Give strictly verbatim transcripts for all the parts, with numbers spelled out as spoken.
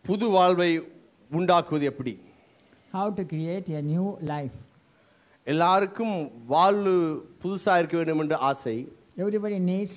புது வாழ்வை உண்டாக்குவது எப்படி? How to create a new life. எல்லாருக்கும் வாழ்வு புதுசா இருக்க வேண்டும் என்ற ஆசை. Everybody needs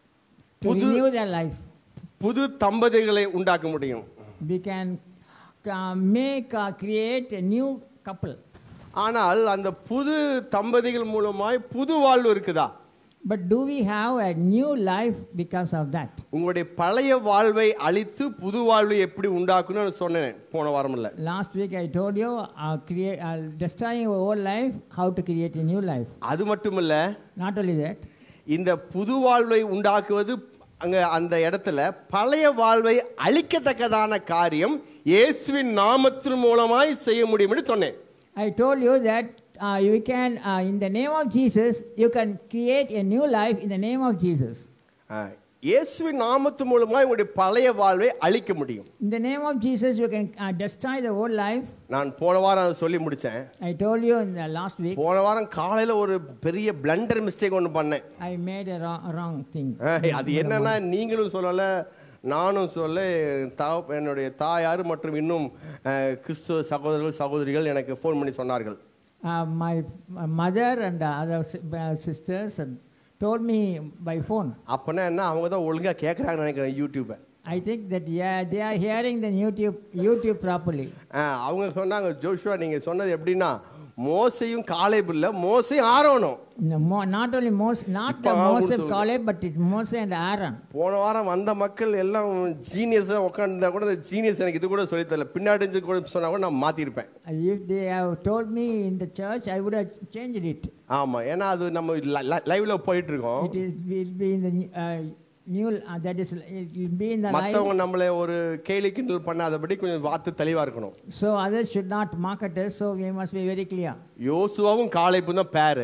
to renew their life. புது தம்பதிகளை உண்டாக்க முடியும். We can uh, make uh, create a new couple. ஆனால் அந்த புது தம்பதிகள் மூலமாய் புது வாழ்வு இருக்குதா? But do we have a new life because of that? உங்களுடைய பழைய வாழ்வை அழித்து புது வாழ்வை எப்படி உண்டாக்கணும்னு சொன்னேன் போன வாரம்ல. Last week I told you uh, create uh, destroying our old life, how to create a new life. அது மட்டுமல்ல, Not only that, இந்த புது வாழ்வை உண்டாக்குவது அங்க அந்த இடத்துல பழைய வாழ்வை அழிக்கத்தக்கதான காரியம் இயேசுவின் நாமத்தின் மூலமாய் செய்ய முடியும் என்று சொன்னேன். I told you that uh, you can uh, in the name of Jesus you can create a new life in the name of Jesus. இயேசுவின் நாமத்தின் மூலமாய் உங்களுடைய பழைய வாழ்வை அழிக்க முடியும். In the name of Jesus you can uh, destroy the old life. நான் போன வாரம் சொல்லி முடிச்சேன். I told you in the last week. போன வாரம் காலையில ஒரு பெரிய பிளண்டர் மிஸ்டேக் ஒன்னு பண்ணேன். I made a wrong, wrong thing. அது என்னன்னா நீங்களும் சொல்லல நானும் சொல்ல என்னுடைய தாயார் மற்றும் இன்னும் கிறிஸ்துவ சகோதரர்கள் சகோதரிகள் எனக்கு ஃபோன் பண்ணி சொன்னார்கள். Uh, my, my mother and other sisters and told me by phone. அப்பனா என்ன அவங்க தான் ஒழுங்கா கேக்குறாங்கன்னு நினைக்கிறேன் யூடியூபை. I think that yeah they are hearing the YouTube YouTube properly. அவங்க சொன்னாங்க ஜோஷுவா நீங்க சொன்னது எப்படின்னா மோசேயும் காலேப் இல்ல மோசேயும் ஆரோனும். Not only Moses, not the Moses Caleb, but it's Moses and Aaron. போன வாரம் வந்த மக்கள் எல்லாம் ஜீனியஸா உட்கார்ந்தா கூட ஜீனியஸ் எனக்கு இது கூட சொல்லி தரல. பின்னாடி கூட சொன்னா கூட நான் மாத்தி இருப்பேன். If they have told me in the church I would have changed it. ஆமா ஏனா அது நம்ம லைவ்ல போயிட்டு இருக்கோம். It is will be in the uh, new uh, that is it will be in the life. மத்தவங்க நம்மள ஒரு கேலி கிண்டல் பண்ணாதபடி கொஞ்சம் வார்த்தை தெளிவா இருக்கணும். So others should not market us, so we must be very clear. யோசுவாவும் காலேபும் தான் பேரு.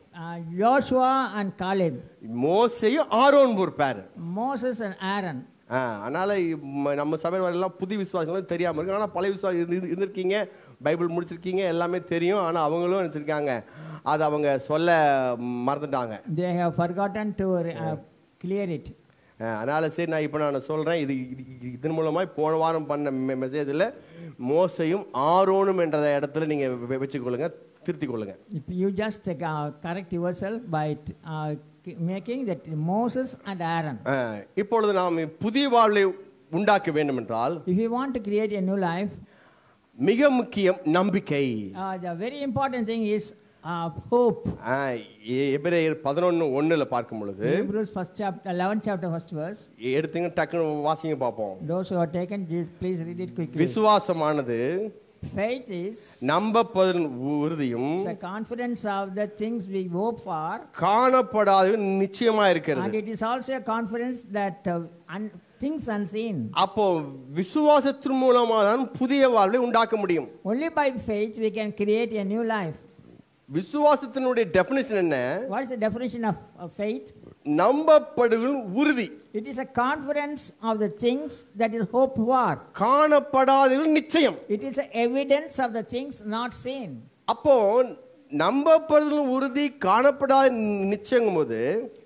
Joshua and Caleb. மோசேயும் ஆரோன் ஒரு பேரு. Moses and Aaron. அதனால நம்ம சபையில எல்லாம் புது விசுவாசிகளும் தெரியாம இருக்கு. ஆனா பழைய விசுவாசி இருந்திருக்கீங்க, பைபிள் முடிச்சிருக்கீங்க, எல்லாமே தெரியும். ஆனா அவங்களும் நினைச்சிருக்காங்க அது அவங்க சொல்ல மறந்துட்டாங்க. They have forgotten to uh, clear it. அதனால சரி நான் இப்போ நான் சொல்றேன் இது இதன் மூலமாக போன வாரம் பண்ண மெசேஜில் மோசையும் ஆரோனும் என்ற இடத்துல நீங்க வச்சுக்கொள்ளுங்க, திருத்திக் கொள்ளுங்க. If you just uh, correct yourself by uh, making that Moses and Aaron. இப்பொழுது நாம் புதிய வாழ்வை உண்டாக்க வேண்டும் என்றால் if you want to create a new life மிக முக்கியம் நம்பிக்கை. uh, the very important thing is uh, hope. எபிரேயர் பதினொன்று ஒன்றுல பார்க்கும் பொழுது Hebrews first chapter eleventh chapter first verse. எடுத்துங்க டக்குனு வாசிங்க பாப்போம். Those who are taken please read it quickly. விசுவாசமானது faith is நம்பப்படுவதின் உறுதியும் the confidence of the things we hope for காணப்படாத நிச்சயமா இருக்கிறது. and it is also a confidence that uh, un- things unseen. அப்போ விசுவாசத்தின் மூலமா தான் புதிய வாழ்வை உண்டாக்க முடியும். Only by faith we can create a new life. விசுவாசத்தினுடைய டெஃபினிஷன் என்ன? What is the definition of, of faith? நம்பப்படுவதின் உறுதி. It is a confidence of the things that is hoped for. காணப்படாததின் நிச்சயம். It is a evidence of the things not seen. அப்போ நம்பப்படுவதின் உறுதி காணப்படாத நிச்சயங்கும்போது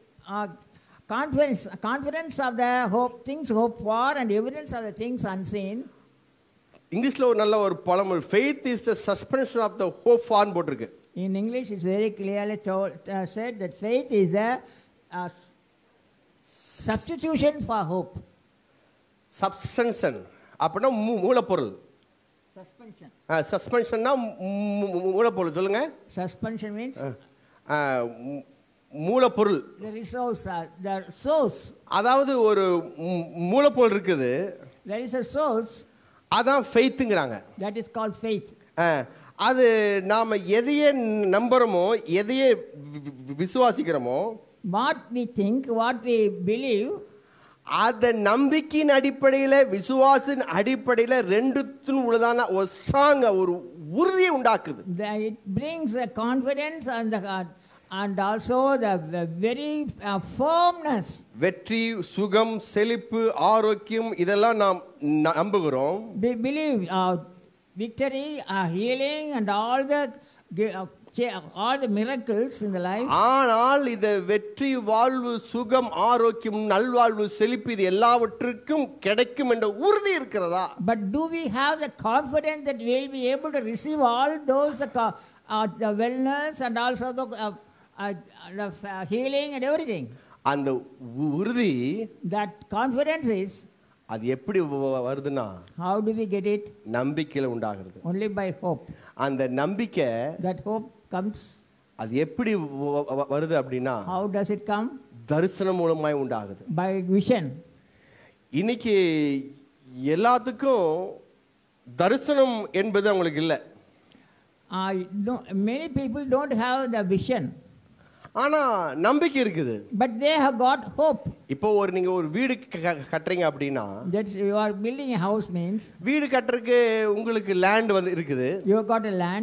confidence confidence of the hope things hoped for and evidence of the things unseen. இங்கிலீஷ்ல ஒரு நல்ல ஒரு பழமொழி faith is the suspension of the hope for போட்டிருக்கு. In English it's very clearly told, uh, said that faith is a uh, substitution for hope. Substantion அப்படினா மூலப்பொருள். Suspension. ஆ சஸ்பென்ஷன்னா மூலப்பொருள் சொல்லுங்க. Suspension means மூலப்பொருள். the resource uh, the source. அதாவது ஒரு மூலப்பொருள் இருக்குது. There is a source. அதான் ஃபெய்த்ங்கறாங்க. That is called faith. அது நாம எதையே நம்புறோமோ எதையே விசுவாசிக்கிறோமோ what we think what we believe அந்த நம்பிக்கையின் அடிப்படையில் விசுவாசின் அடிப்படையில் ரெண்டுத்தும் உள்ளதான ஒரு ஸ்ட்ராங் ஒரு உறுதியை உண்டாக்குது. it brings a confidence and the and also the very uh, firmness. வெற்றி, சுகம், செழிப்பு, ஆரோக்கியம் இதெல்லாம் நாம் நம்புகிறோம். We believe uh, victory, uh, healing and all the uh, cha- all the miracles in the life. ஆனால் இத வெற்றி, வாழ்வு, சுகம், ஆரோக்கியம், நல்வாழ்வு, செழிப்பு இது எல்லாவற்றுக்கும் கிடைக்கும் என்ற உறுதி இருக்கிறதா? But do we have the confidence that we will be able to receive all those uh, co- uh, the wellness and also the, uh, uh, the uh, healing and everything? அந்த உறுதி That confidence is, அது எப்படி வ- வருதுன்னா how do we get it? நம்பிக்கையில உண்டாகிறது. Only by hope. அந்த நம்பிக்கை That hope comes. அது எப்படி வ- வ- வருது அப்படின்னா How does it come? தரிசனம் மூலமாய் உண்டாகுது. By vision. இன்னைக்கு எல்லாத்துக்கும் தரிசனம் என்பது அவங்களுக்கு இல்லை. Uh, no, many people don't have the vision, ஆனா நம்பிக்கை இருக்குது. but they have got hope. இப்போ ஒரு நீங்க ஒரு வீடு க- க- கட்டுறீங்க அப்படின்னா That you are building a house means வீடு கட்டுறதுக்கு உங்களுக்கு லேண்ட் வந்து இருக்குது, you have got a land,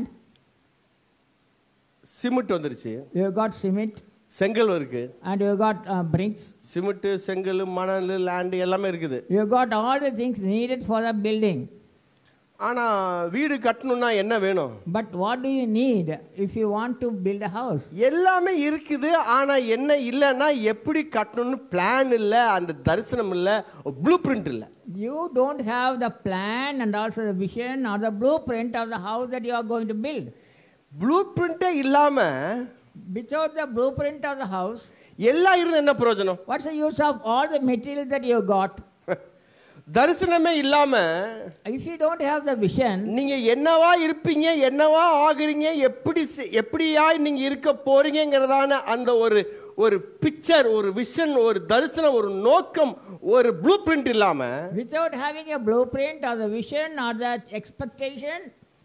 cement வந்துருச்சு, you have got cement, செங்கல் இருக்கு, and you have got uh, bricks. Cement, செங்கல், மணல், லேண்ட் எல்லாமே இருக்குது. You have got all the things needed for the building. ஆனா வீடு கட்டணும்னா என்ன வேணும்? But what do you need if you want to build a house? எல்லாமே இருக்குது, ஆனா என்ன இல்லைன்னா எப்படி கட்டணும்னு பிளான் இல்ல, அந்த தரிசனம் இல்ல, ப்ளூ பிரிண்ட் இல்ல. You don't have the plan and also the vision or the blueprint of the house that you are going to build. Blue பிரிண்டே இல்லாம Without the blueprint of the house, எல்லாம் இருந்து என்ன பிரயோஜனம்? what's the use of all the materials that you got? தரிசனமே இல்லாம If you don't have the vision, நீங்க என்னவா இருப்பீங்க, என்னவா ஆகுறீங்க, எப்படி செ- எப்படியாய் நீங்க இருக்க போறீங்கிறதான அந்த ஒரு ஒரு பிக்சர், ஒரு விஷன், ஒரு தரிசனம், ஒரு நோக்கம், ஒரு ப்ளூ பிரிண்ட் இல்லாம without having a blueprint or the vision or the expectation,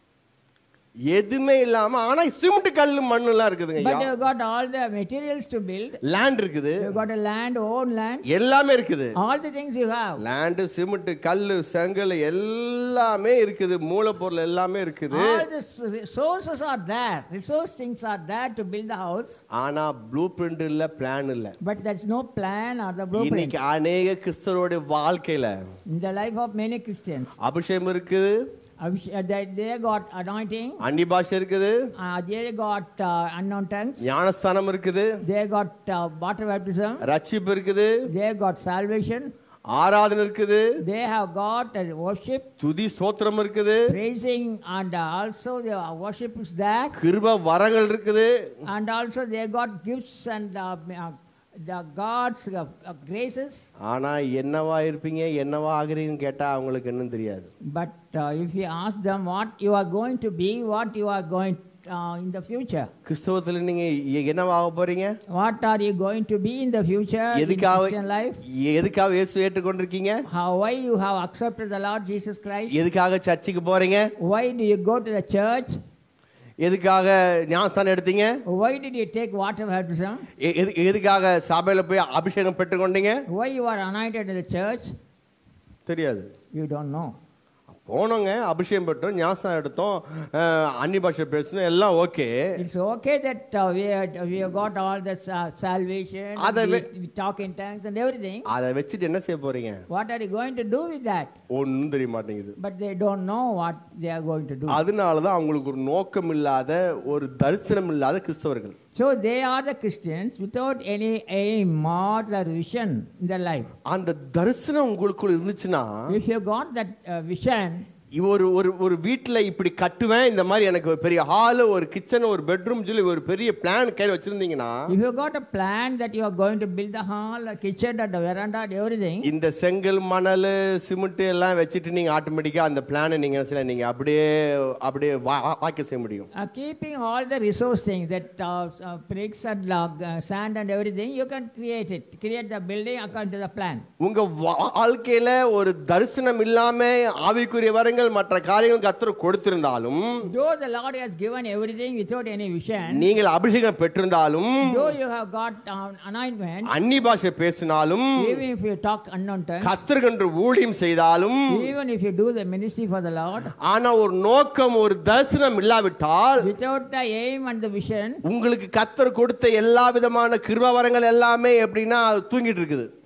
எதுவுமே இல்லாம ஆனா சிமெண்ட், கல்லு, மண்ணு எல்லாம் இருக்குதுங்க. but you got all the materials to build, land இருக்குது, you got a land, own land, எல்லாமே இருக்குது. all the things you have. Land, cement, கல்லு, செங்கல் எல்லாமே இருக்குது, மூலப்பொருள் எல்லாமே இருக்குது. All the s- resources are there, resource things are there to build the house, ஆனா ப்ளூ பிரிண்ட் இல்ல, பிளான் இல்ல. but there's no plan or the blueprint. இன்னைக்கு அநேக கிறிஸ்தவருடைய வாழ்க்கையில In the life of many Christians, அபிஷேகம் இருக்குது, Abhish- uh, they they got anointing, அந்நிய பாஷை இருக்குது, uh, they got uh, unknown tongues, ஞானஸ்தானம் இருக்குது, they got uh, water baptism, ரட்சிப்பு இருக்குது, they got salvation, ஆராதனை இருக்குது, they have got uh, worship, துதி ஸ்தோத்திரம் இருக்குது, praising, and uh, also the worship is there, கிருப வரங்கள் இருக்குது. and also they got gifts and uh, uh, the God's uh, uh, graces. ஆனா என்னவா இருப்பீங்க, என்னவா ஆகுறீங்கன்னு கேட்டா அவங்களுக்கு என்னன்னு தெரியாது. But uh, if you ask them what you are going to be, what you are going uh, in the future, கிறிஸ்தவத்துல நீங்க எ- என்னவா ஆக போறீங்க, what are you going to be in the future in எதுக்காக Christian life, எதுக்காக இயேசு ஏற்றுக்கொண்டிருக்கீங்க, how why you have accepted the Lord Jesus Christ, எதுக்காக சர்ச்சுக்கு போறீங்க, why do you go to the church, எதுக்காக ஞானஸ்தானம் எடுத்தீங்க, why did you take water baptism, எ- எது- எதுக்காக சபையில போய் அபிஷேகம் பெற்றுக்கொண்டீங்க, why you are anointed in the church, தெரியாது. you don't know. போனோங்க, அபிஷேகம் பெற்றோம், ஞானஸ்தானம் எடுத்தோம், அஹ், அந்நிய பாஷை பேசணும், எல்லாம் okay. It's okay that uh, we, had, we have got all that uh, salvation, Ada we, ve- we talk in tongues and everything. அதை வச்சுட்டு என்ன செய்ய போறீங்க, What are you going to do with that? ஒன்றும் தெரிய மாட்டேங்குது. But they don't know what they are going to do. அதனாலதான் அவங்களுக்கு ஒரு நோக்கம் இல்லாத, ஒரு தரிசனம் இல்லாத கிறிஸ்தவர்கள். So they are the Christians without any aim or the vision in their life. அந்த தரிசனம் உங்களுக்குள்ள இருந்துச்சுன்னா, If you got that uh, vision, இவ ஒரு ஒரு ஒரு வீட்டில் இப்படி கட்டுவேன், இந்த மாதிரி எனக்கு ஒரு பெரிய ஹாலு, ஒரு கிச்சன், ஒரு பெட்ரூம் சொல்லி ஒரு பெரிய பிளான் கையில் வச்சிருந்தீங்கன்னா, if you got a plan that you are going to build the hall, a kitchen, and a veranda, and everything, இந்த செங்கல், மணல், சிமெண்ட் எல்லாம் வச்சுட்டு நீங்க ஆட்டோமேட்டிக்கா அந்த பிளானை நீங்க என்ன செய்யலாம், நீங்க அப்படியே அப்படியே வா- வாக்கியம் செய்ய முடியும். uh, keeping all the resource things that uh, uh, bricks and log, uh, sand and everything, you can create it, create the building according to the plan. உங்க வாழ்க்கையில ஒரு தரிசனம் இல்லாம ஆவிக்குரிய வரங்கள், மற்ற காரியங்கள் கர்த்தர் கொடுத்திருந்தாலும், Though the Lord has given everything without any vision, நீங்கள் அபிஷேகம் பெற்றிருந்தாலும், though you have got uh, anointment, அந்நிய பாஷை பேசினாலும், even if you talk unknown tongues, கர்த்தருக்கென்று ஊழியம் செய்தாலும், even if you do the ministry for the Lord, ஆனா ஒரு நோக்கம், ஒரு தரிசனம் இல்லாவிட்டால், without the aim and the vision, உங்களுக்கு கர்த்தர் கொடுத்த எல்லா விதமான கிருபை வரங்கள் எல்லாமே எப்படின்னா அது தூங்கிட்டு இருக்குது.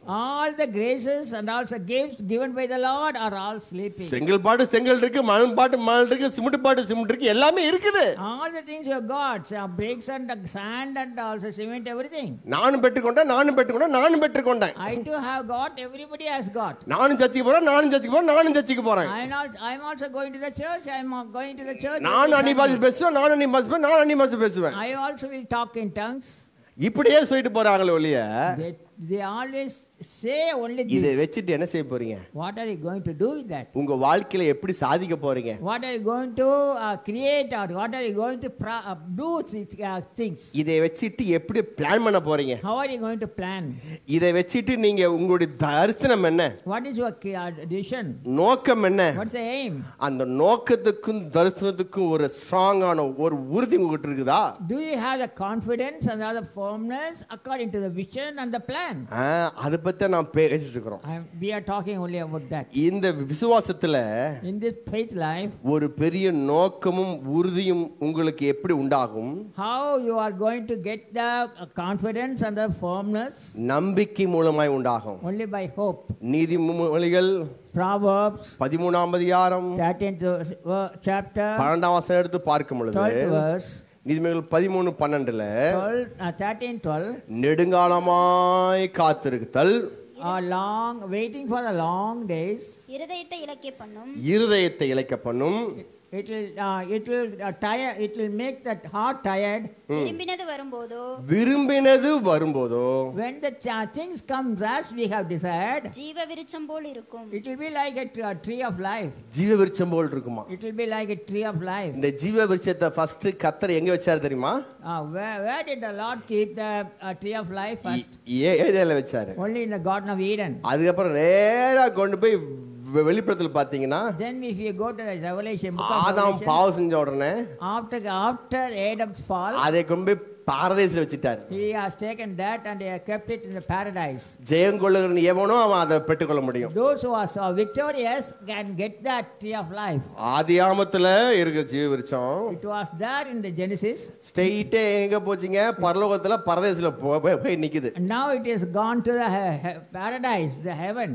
All the graces and also gifts given by the Lord are all sleeping. செங்கல் பாட்டு செங்கல் இருக்கு, மணல் பாட்டு மணல் இருக்கு, சிமெண்ட் பாட்டு சிமெண்ட் இருக்கு, எல்லாமே இருக்குது. All the things you have got, uh, bricks and uh, sand and also cement, everything. நானும் பெற்றுக்கொண்டேன், நானும் பெற்றுக்கொண்டேன், நானும் பெற்றுக்கொண்டேன். I too have got, everybody has got. நானும் சர்ச்சுக்கு போறேன், நானும் சர்ச்சுக்கு போறேன், நானும் சர்ச்சுக்கு போறேன். I am not, I am also going to the church. I am going to the church. நான் அன்னி பாஷை பேசுவேன், நான் அன்னி பாஷை பேசுவேன், நான் அன்னி பாஷை பேசுவேன். I also will talk in tongues. இப்படியே சொல்லிட்டு போறாங்களே ஒழிய They, they always say only இதை this. வச்சுட்டு என்ன செய்ய போறீங்க? What are you going to do with that? உங்க வாழ்க்கையில எப்படி சாதிக்க போறீங்க? What are you going to uh, create or what are you going to pra- uh, do th- uh, things? இதை வச்சுட்டு எப்படி பிளான் பண்ண போறீங்க? How are you going to plan? இதை வச்சுட்டு நீங்க உங்களுடைய தரிசனம் என்ன? What is your cre- uh, vision? நோக்கம் என்ன? What's the aim? அந்த நோக்கத்துக்கும் தரிசனத்துக்கும் ஒரு ஸ்ட்ராங்கான ஒரு உறுதி உங்ககிட்ட இருக்குதா? Do you have the confidence and the firmness according to the vision and the plan? அதை பத்தி நாம் பேசிட்டு இருக்கிறோம். I am, we are talking only about that. இந்த விசுவாசத்துல In this faith life, ஒரு பெரிய நோக்கமும் உறுதியும் உங்களுக்கு எப்படி உண்டாகும்? how you are going to get the uh, confidence and the firmness? நம்பிக்கை மூலமாய் உண்டாகும். Only by hope. நீதிமொழிகள் Proverbs பதிமூணாம் அதிகாரம் thirteenth uh, chapter பன்னெண்டாம் வசனம் எடுத்து பார்க்கும் பொழுது twelfth verse. நீதிமொழிகள் பதிமூணு பன்னெண்டுல twelve, uh, thirteen twelve. நெடுங்காலமாய் காத்திருத்தல், A long waiting for the long days. இருதயத்தை இலக்கிய பண்ணும். இருதயத்தை இளைக்க பண்ணும். It will uh, it will uh, tire. It will make that heart tired. விரும்பினது வரும்போதோ விரும்பினது வரும்போதோ When the ch- things comes as we have desired, ஜீவ விருட்சம் போல் இருக்கும். it will be like a, t- a tree of life. ஜீவ விருட்சம் போல் இருக்குமா? It will be like a tree of life. இந்த ஜீவ விருட்சத்தை first கர்த்தர் எங்க வச்சாரு தெரியுமா? Uh, where, where did the Lord keep the uh, tree of life first? ஏ- ஏதேல வச்சாரு. Only in the Garden of Eden. அதுக்கப்புறம் நேரா கொண்டு போய் வெ- வெளிப்படத்துல பாத்தீங்கன்னா Then if you go to the Revelation, book of Adam Revelation, பாவம் செஞ்ச உடனே after after Adam's fall, அதை கொண்டு போய் பாரதேசில வச்சிட்டாரு. he has taken that and he has kept it in the paradise. ஜெயம் கொள்ளுகிறவன் எவனோ அவன் அதை பெற்றுக்கொள்ள முடியும். Those who are so victorious can get that tree of life. ஆதியாமத்துல இருக்க ஜீவ விருட்சம் It was there in the Genesis. ஸ்ட்ரெயிட்டே எங்க போச்சுங்க? பரலோகத்துல பரதேசில போ- போய் போய் நிக்குது. And now it is gone to the he- he- paradise, the heaven.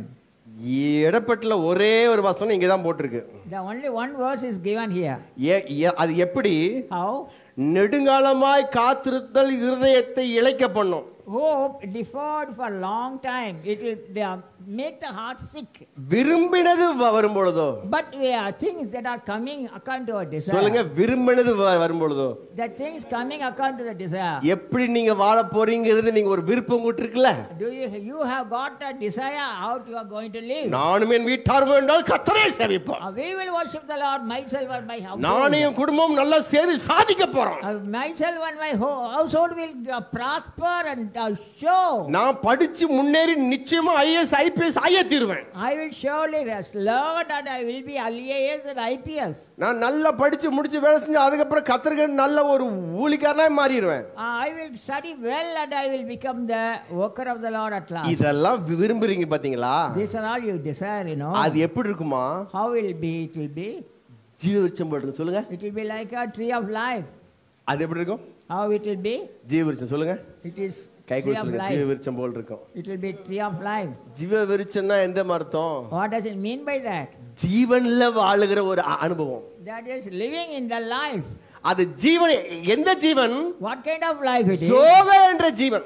இடப்பட்டுல ஒரே ஒரு வசனம் இங்க தான் போட்டிருக்கு. The only one verse is given here. ஏ- ஏ- அது எப்படி? How? நெடுங்காலமாய் காத்திருத்தல் இருதயத்தை இளைக்க பண்ணும். Hope deferred for a long time. It will they are, make the heart sick. விரும்பினது வ- வரும் பொழுதோ But there are things that are coming according to our சொல்லுங்க, desire. விரும்பினது வ- வரும் பொழுதோ The things coming according to the desire. எப்படி நீங்க வாழ போறீங்கிறது நீங்க ஒரு விருப்பம் உங்ககிட்ட இருக்குல்ல? Do you you have got a desire how you are going to live? நானும் என் வீட்டார் வேண்டால் கர்த்தரை சேவிப்போம். Uh, we will worship the Lord, myself and my household. நானும் என் குடும்பம் நல்லா சேர்ந்து சாதிக்க போறோம். Uh, myself and my ho- household will uh, prosper and uh, show. நான் படிச்சு முன்னேறி நிச்சயமா ஐஏஎஸ் ஐபிஎஸ் ஆய தீருவேன். I will surely rest, learn and I will be I A S and I P S. நான் நல்லா படிச்சு முடிச்சு வேலை செஞ்சு அதுக்கப்புறம் கர்த்தருக்கு நல்ல ஒரு ஊழியக்காரனாய் மாறிடுவேன். Uh, I will study well and I will become the worker of the Lord at last. இதெல்லாம் வி- விரும்புறீங்க பாத்தீங்களா? These are all you desire, you know. அது எப்படி இருக்குமா? How will it be? It will be. ஜீவ விருட்சம் போடுங்க சொல்லுங்க. It will be like a tree of life. அது எப்படி இருக்கும்? How it will be? ஜீவ விருட்சம் சொல்லுங்க. It is guy tree of கொடுத்துருங்க. ஜீவ life. விருட்சம் போல் இருக்கும். It will be tree of life. ஜீவ விருட்சம்னா எந்த அர்த்தம்? What does it mean by that? ஜீவன்ல வாழுகிற ஒரு அ- அனுபவம். That is living in the life. அது ஜீவன் எந்த ஜீவன்? What kind of life it is? ஜோவே என்ற ஜீவன்.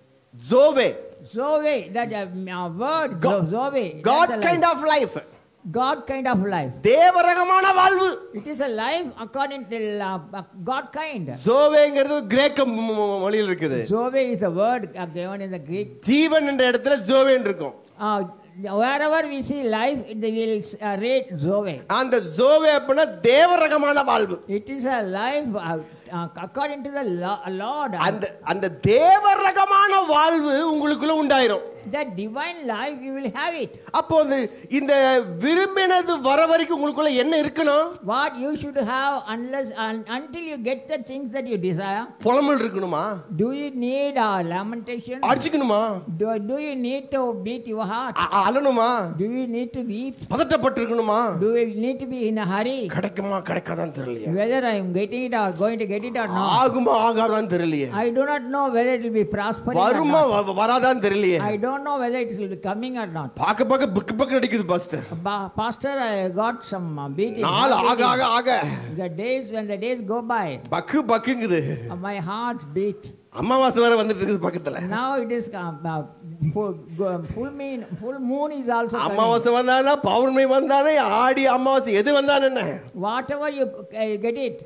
ஜோவே. Zoe, that uh, uh, word, God- Zoe. God that's a kind life. of life. God kind of life. தேவரகமான வாழ்வு. It is a life according to uh, God kind. ஜோவேங்கிறது கிரேக்க மொ- மொ- மொழியில் இருக்குது. Zoe is the word uh, given in the Greek. ஜீவன் என்ற இடத்துல ஜோவேன் இருக்கும். Uh, wherever we see life, they will uh, rate Zoe. அந்த ஜோவே அப்படின்னா தேவரகமான வாழ்வு. It is a life uh, uh, according to the lo- Lord. அந்த அந்த தேவரகமான வாழ்வு உங்களுக்குள்ள உண்டாயிரும். That divine life, you will have it. அப்போது இந்த விரும்பினது வர வரைக்கும் உங்களுக்குள்ள என்ன இருக்கணும்? What you should have unless un, until you get the things that you desire. புலம்பல் இருக்கணுமா? Do you need a uh, lamentation? அடிச்சுக்கணுமா? Do, do you need to beat your heart? A- a- அழணுமா? Do you need to weep? பதட்டப்பட்டு இருக்கணுமா? Do you need to be in a hurry? கிடைக்குமா கிடைக்காதான்னு தெரியலையே. Whether I am getting it or going to get get it or not. ஆகுமா ஆகாதான்னு தெரியலையே. I do not know whether it will be prospering or வருமா not. வ- வராதான்னு தெரியலையே. I don't know whether it will be coming or not. பாக்க பாக்க பக்கு பக்கு அடிக்குது pastor. Ba- Pastor, I got some uh, beating. நாள் heart ஆக ஆக beating. ஆக The days, when the days go by, பக்கு பக்குங்குது. uh, my heart beat. அமாவாசை வேற வந்துட்டு இருக்குது பக்கத்துல. Now it is uh, uh, full, go- full moon. Full moon is also coming. அமாவாசை வந்தானா பௌர்ணமி வந்தானே ஆடி அமாவாசை எது வந்தானே என்ன? Whatever you uh, get it,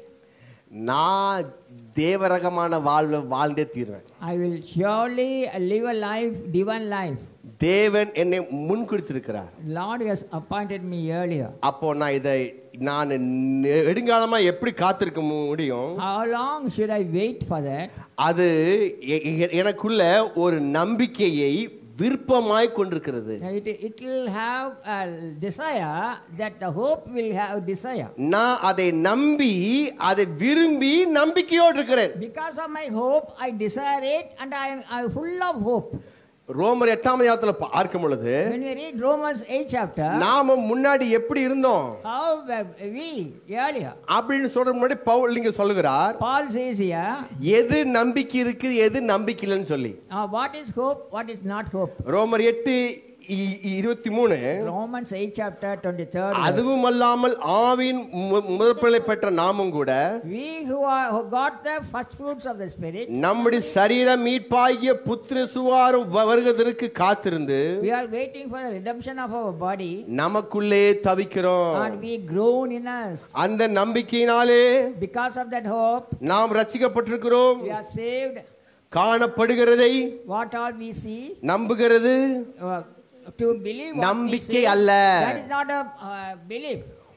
நான் தேவரகமான வாழ்வு வாழ்ந்தே தீர்வேன். I will surely live a life, divine life. தேவன் என்னை முன் குறித்திருக்கிறார். Lord has appointed me earlier. அப்போ நான் இதை நான் நெடுங்காலமா எப்படி காத்திருக்க முடியும்? How long should I wait for that? அது எ- எ- எனக்குள்ள ஒரு நம்பிக்கையை விருப்பமாய் கொண்டிருக்கிறது. It, it will have a desire, that the hope will have desire. நான் அதை நம்பி அதை விரும்பி நம்பிக்கையோடு இருக்கிறேன். Because of my hope, I desire it, and I am I am full of hope. ரோமர் எட்டாம் அதிகாரத்துல பார்க்கும் பொழுது When we read Romans eighth chapter, நாம முன்னாடி எப்படி இருந்தோம் how were we earlier? அப்படின்னு சொல்ற முன்னாடி பவுல் நீங்க சொல்லுகிறார் Paul says here, எது நம்பிக்கை இருக்கு எது நம்பிக்கை இல்லைன்னு சொல்லி. uh, what is hope, what is not hope? ரோமர் எட்டு இ- இருபத்தி மூணு Romans eighth chapter twenty-third verse. அதுவும் அல்லாமல் ஆவின் மு- முதற்பிள்ளை பெற்ற நாமும் கூட We who are who got the first fruits of the Spirit, நம்முடைய சரீர மீட்பாகிய புத்திர சுவாரம் வ- வருவதற்கு காத்திருந்து we are waiting for the redemption of our body, நமக்குள்ளே தவிக்கிறோம். and we groan in us. அந்த நம்பிக்கையினாலே Because of that hope, நாம் ரட்சிக்கப்பட்டிருக்கிறோம். we are saved. காணப்படுகிறதை What all we see, நம்புகிறது uh, to believe what we நம்பிக்கை see, அல்ல. that is not a uh, belief.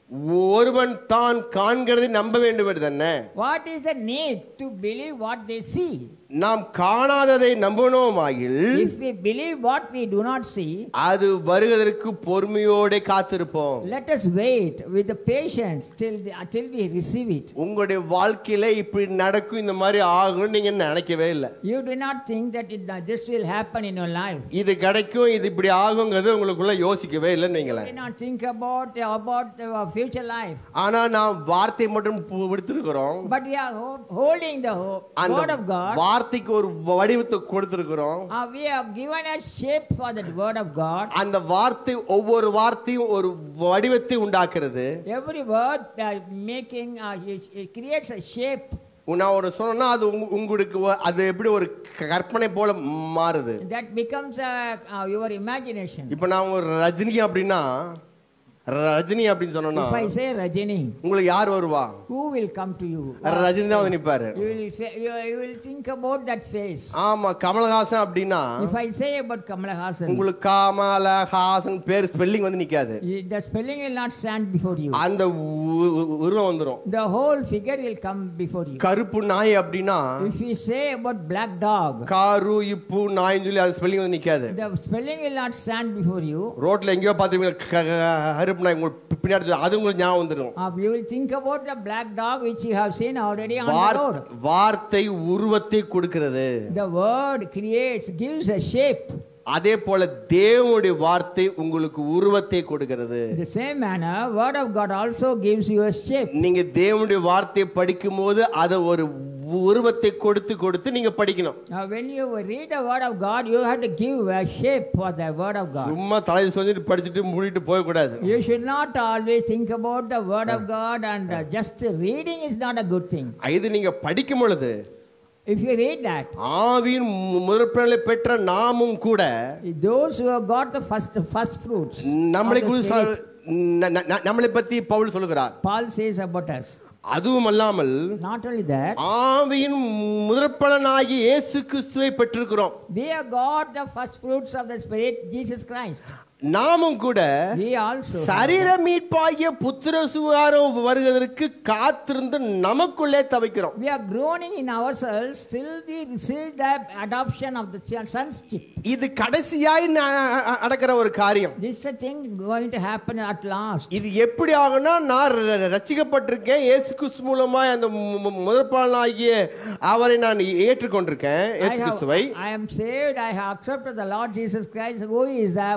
ஒருவன் தான் காண்கிறதை நம்ப வேண்டும் என்று தானே. What is the need to believe what they see? நாம் காணாததை நம்பணுமாகில் If we believe what we do not see, அது வருவதற்கு பொறுமையோட காத்திருப்போம். let us wait with the patience till the, until we receive it. உங்களுடைய வாழ்க்கையில இப்படி நடக்கும் இந்த மாதிரி ஆகும் நீங்க நினைக்கவே இல்லை. You do not think that it, that this will happen in your life. இது கிடைக்கும் இது இப்படி ஆகுங்கிறது உங்களுக்குள்ள யோசிக்கவே இல்லைன்னு You வைங்களேன். do not think about about our future life. ஆனா நாம் வார்த்தை மட்டும் பு- விடுத்திருக்கிறோம். But we are ho- holding the ho- அந்த word of God. வார்த்தைக்கு ஒரு வடிவத்தை கொடுத்திருக்கிறோம். Uh, we have given a shape for that word of God. அந்த வார்த்தை ஒவ்வொரு வார்த்தையும் ஒரு வடிவத்தை உண்டாக்குறது. Every word uh, making uh, it, it creates a shape. நான் ஒரு சொன்னா அது உங்க- உங்களுக்கு ஒ- அது எப்படி ஒரு கற்பனை போல மாறுது. That becomes uh, uh, your imagination. இப்ப நான் ஒரு ரஜினி அப்படின்னா ரஜினி அப்படின்னு சொன்னோம்னா If I say Rajini, உங்களுக்கு யார் வருவா? who will come to you? Rajini தான் வந்து நிப்பாரு. You will say, you, you will think about that face. ஆமா கமலஹாசன் அப்படின்னா If I say about Kamala Hassan, உங்களுக்கு கமலஹாசன் பேர் ஸ்பெல்லிங் வந்து நிக்காது. the spelling will not stand before you. அந்த உ- உ- உருவம் வந்துரும். The whole figure will come before you. கருப்பு நாய் அப்படின்னா If we say about black dog, காரு இப்பு நாயின்னு சொல்லி அது ஸ்பெல்லிங் வந்து நிக்காது. the spelling will not stand before you. ரோட்ல எங்கேயோ பாத்தீங்கன்னா கருப்பு நாய் உங்களுக்கு பின்னாடி அது உங்களுக்கு ஞாபகம் வந்துடும். Uh, you will think about the black dog which you have seen already on the war- road. வார்த்தை உருவத்தை கொடுக்கிறது. The word creates, gives a shape. அதே போல தேவனுடைய வார்த்தை உங்களுக்கு உருவத்தை கொடுக்கிறது. In the same manner, word of God also gives you a shape. நீங்க தேவனுடைய வார்த்தையை படிக்கும் போது அதை ஒரு உருவத்தை கொடுத்து கொடுத்து நீங்க படிக்கணும். Now, when you read the word of God, you have to give a shape for the word of God. சும்மா தலையை சொல்லிட்டு படிச்சுட்டு மூடிட்டு போக கூடாது. You should not always think about the word of God, and uh, just reading is not a good thing. இது நீங்க படிக்கும் பொழுது If you read that, ஆவியின் முதற்பிள்ளை பெற்ற நாமும் கூட those who have got the first first fruits, நம்மளை of the குறித்து Spirit, ந- ந- ந- நம்மளை பத்தி பவுல் சொல்லுகிறார். Paul says about us. அதுவும் அல்லாமல் Not only that, ஆவியின் முதற்பலனாகி இயேசு கிறிஸ்துவை பெற்றிருக்கிறோம். we have got the first fruits of the Spirit, Jesus Christ. நாமும் கூட We also சரீர மீட்பாகிய புத்திர சுகாரம் வருவதற்கு காத்திருந்து நமக்குள்ளே தவிக்கிறோம். we are groaning in ourselves till we receive the adoption of the sonship. இது கடைசியாய் ந- நடக்கிற ஒரு காரியம். This is a thing going to happen at last. இது எப்படி ஆகும்னா நான் ர- ரட்சிக்கப்பட்டிருக்கேன் இயேசு கிறிஸ்து மூலமாய் அந்த முதற்பலனாகிய அவரை நான் ஏற்றுக்கொண்டிருக்கேன் I, இயேசு have, கிறிஸ்துவை. I am saved. I have accepted the Lord Jesus Christ, who is the first fruit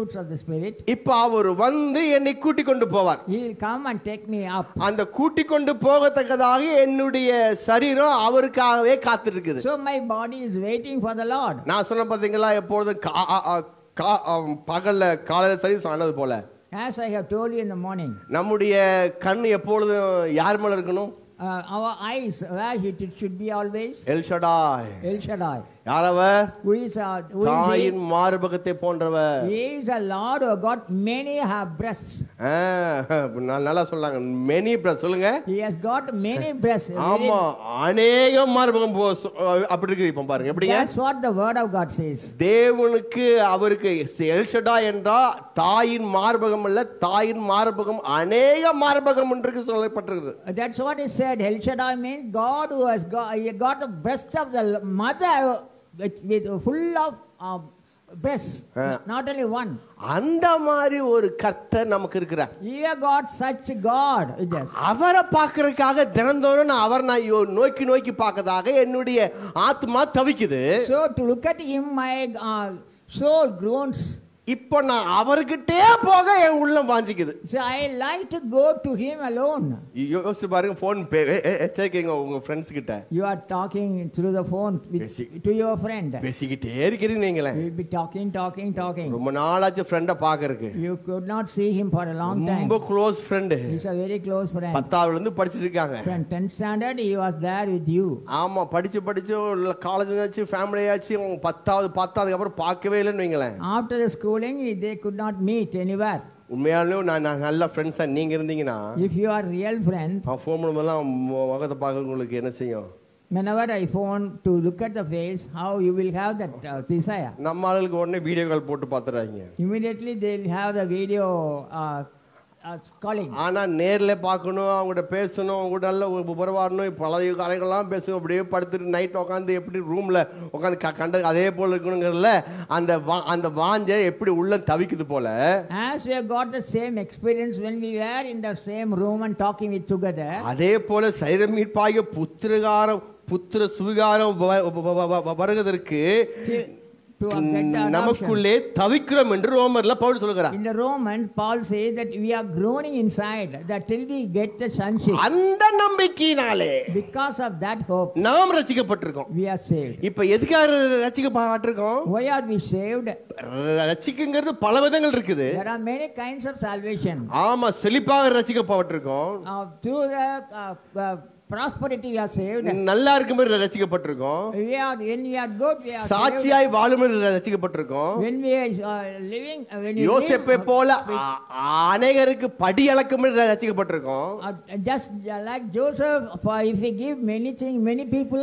fruits of the Spirit. இப்ப அவர் வந்து என்னை கூட்டிக் கொண்டு போவார். He will come and take me up. அந்த கூட்டிக் கொண்டு போகத்தக்கதாக என்னுடைய சரீரம் அவருக்காகவே காத்திருக்குது. So my body is waiting for the Lord. நான் சொன்ன பாத்தீங்களா, எப்பொழுதும் கா- ஆ- ஆ- கா- ஆம், பகல்ல காலையில சரி சொன்னது போல As I have told you in the morning, நம்முடைய கண் எப்பொழுதும் யார் மேல இருக்கணும்? uh, our eyes, where it it should be always? El Shaddai. El Shaddai. யாரவர்? Who is, uh, who is தாயின் he? மார்பகத்தை போன்றவர். He is a Lord who got many have breasts. ஆ, நல்- நல்லா சொல்லாங்க. மெனி பிரஸ் சொல்லுங்க. He has got many breasts. ஆமா, அநேக மார்பகம் போ- சொ- அப்படி இருக்குது. இப்ப பாருங்க எப்படிங்க. That's what the word of God says. தேவனுக்கு அவருக்கு எல்ஷடா என்றா தாயின் மார்பகம் அல்ல, தாயின் மார்பகம் அநேக மார்பகம் என்று சொல்லப்பட்டிருக்குது. That's what is said. El Shaddai means God who has got, he got the breasts of the mother with, with full of um, breasts, Ah. not only one. அந்த மாதிரி ஒரு கர்த்தர் நமக்கு இருக்கிறார். He has got such God. Yes. அவரை பார்க்கறதுக்காக தினந்தோறும் நான் அவர் நான் யோ- நோக்கி நோக்கி பார்க்கறதாக என்னுடைய ஆத்மா தவிக்குது. So to look at him, my uh, soul groans. இப்போ நான் அவர்கிட்டே போக என் உள்ளம் வாஞ்சிக்குது. So I like to go to him alone. யோ- யோசிச்சு பாருங்க, போன் சேர்க்கீங்க உங்க ஃப்ரெண்ட்ஸ் கிட்ட You are talking through the phone with, Basic. to your friend. பேசிக்கிட்டே இருக்கிறீங்க நீங்களே. You will be talking, talking, talking. ரொம்ப நாளாச்சு ஃப்ரெண்டை பார்க்கறதுக்கு. You could not see him for a long time. ரொம்ப close friend. He's a very close friend. பத்தாவதுல இருந்து படிச்சிட்டு இருக்காங்க. From tenth standard, he was there with you. ஆமா, படிச்சு படிச்சு காலேஜ் ஆச்சு, ஃபேமிலி ஆச்சு, அவங்க பத்தாவது பத்தாவதுக்கு அப்புறம் பார்க்கவே இல்லைன்னு வைங்களேன். After the schooling, they could not meet anywhere. உண்மையாலும் நான் நான் நல்ல ஃப்ரெண்ட்ஸா நீங்க இருந்தீங்கன்னா If you are real friend, அவன் ஃபோன் பண்ணும்போதெல்லாம் முகத்தை பார்க்க உங்களுக்கு என்ன செய்யும்? whenever I phone to look at the face, how you will have that uh, desire. நம்ம ஆளுக்கு உடனே வீடியோ கால் போட்டு பார்த்துறாங்க. Immediately they will have the video uh, uh, calling. ஆனா நேர்ல பார்க்கணும், அவங்ககிட்ட பேசணும், அவங்க கூட நல்ல ஒரு உறவாடணும், பழைய கதைகள்லாம் பேசணும். அப்படியே படுத்துட்டு நைட் உட்காந்து எப்படி ரூம்ல உட்காந்து கண்ட அதே போல இருக்கணுங்கிறதுல அந்த வா- அந்த வாஞ்ச எப்படி உள்ள தவிக்குது போல. As we have got the same experience when we were in the same room and talking with together, அதே போல சரீர மீட்பாகிய புத்திரகாரம் புத்திர சுவிகாரம் வ- வ- வ- வ- வருவதற்கு till, to get the adoption. நமக்குள்ளே தவிக்கிறோம் என்று ரோமர்ல பவுல் சொல்கிறார். In the Roman, Paul says that we are groaning inside, that till we get the sonship. அந்த நம்பிக்கையினாலே Because of that hope, நாம் ரட்சிக்கப்பட்டிருக்கோம். we are saved. இப்ப எதுக்காக ரட்சிக்கப்பட்டிருக்கோம்? Why are we saved? ரட்சிக்குங்கிறது பல விதங்கள் இருக்குது. There are many kinds of salvation. ஆமா, செழிப்பாக ரட்சிக்கப்பட்டிருக்கோம். Uh, through the uh, uh, prosperity we are saved. நல்லா இருக்கும்போது ரட்சிக்கப்பட்டிருக்கோம். We are, when we are good, we are saved. சாட்சியாய் வாழும்போது ரட்சிக்கப்பட்டிருக்கோம். When we are uh, living, uh, when you யோசேப்பை live, போல அ- அநேகருக்கு படி அளக்கும்போது ரட்சிக்கப்பட்டிருக்கோம். uh, just uh, like Joseph, for if we give many things, many people,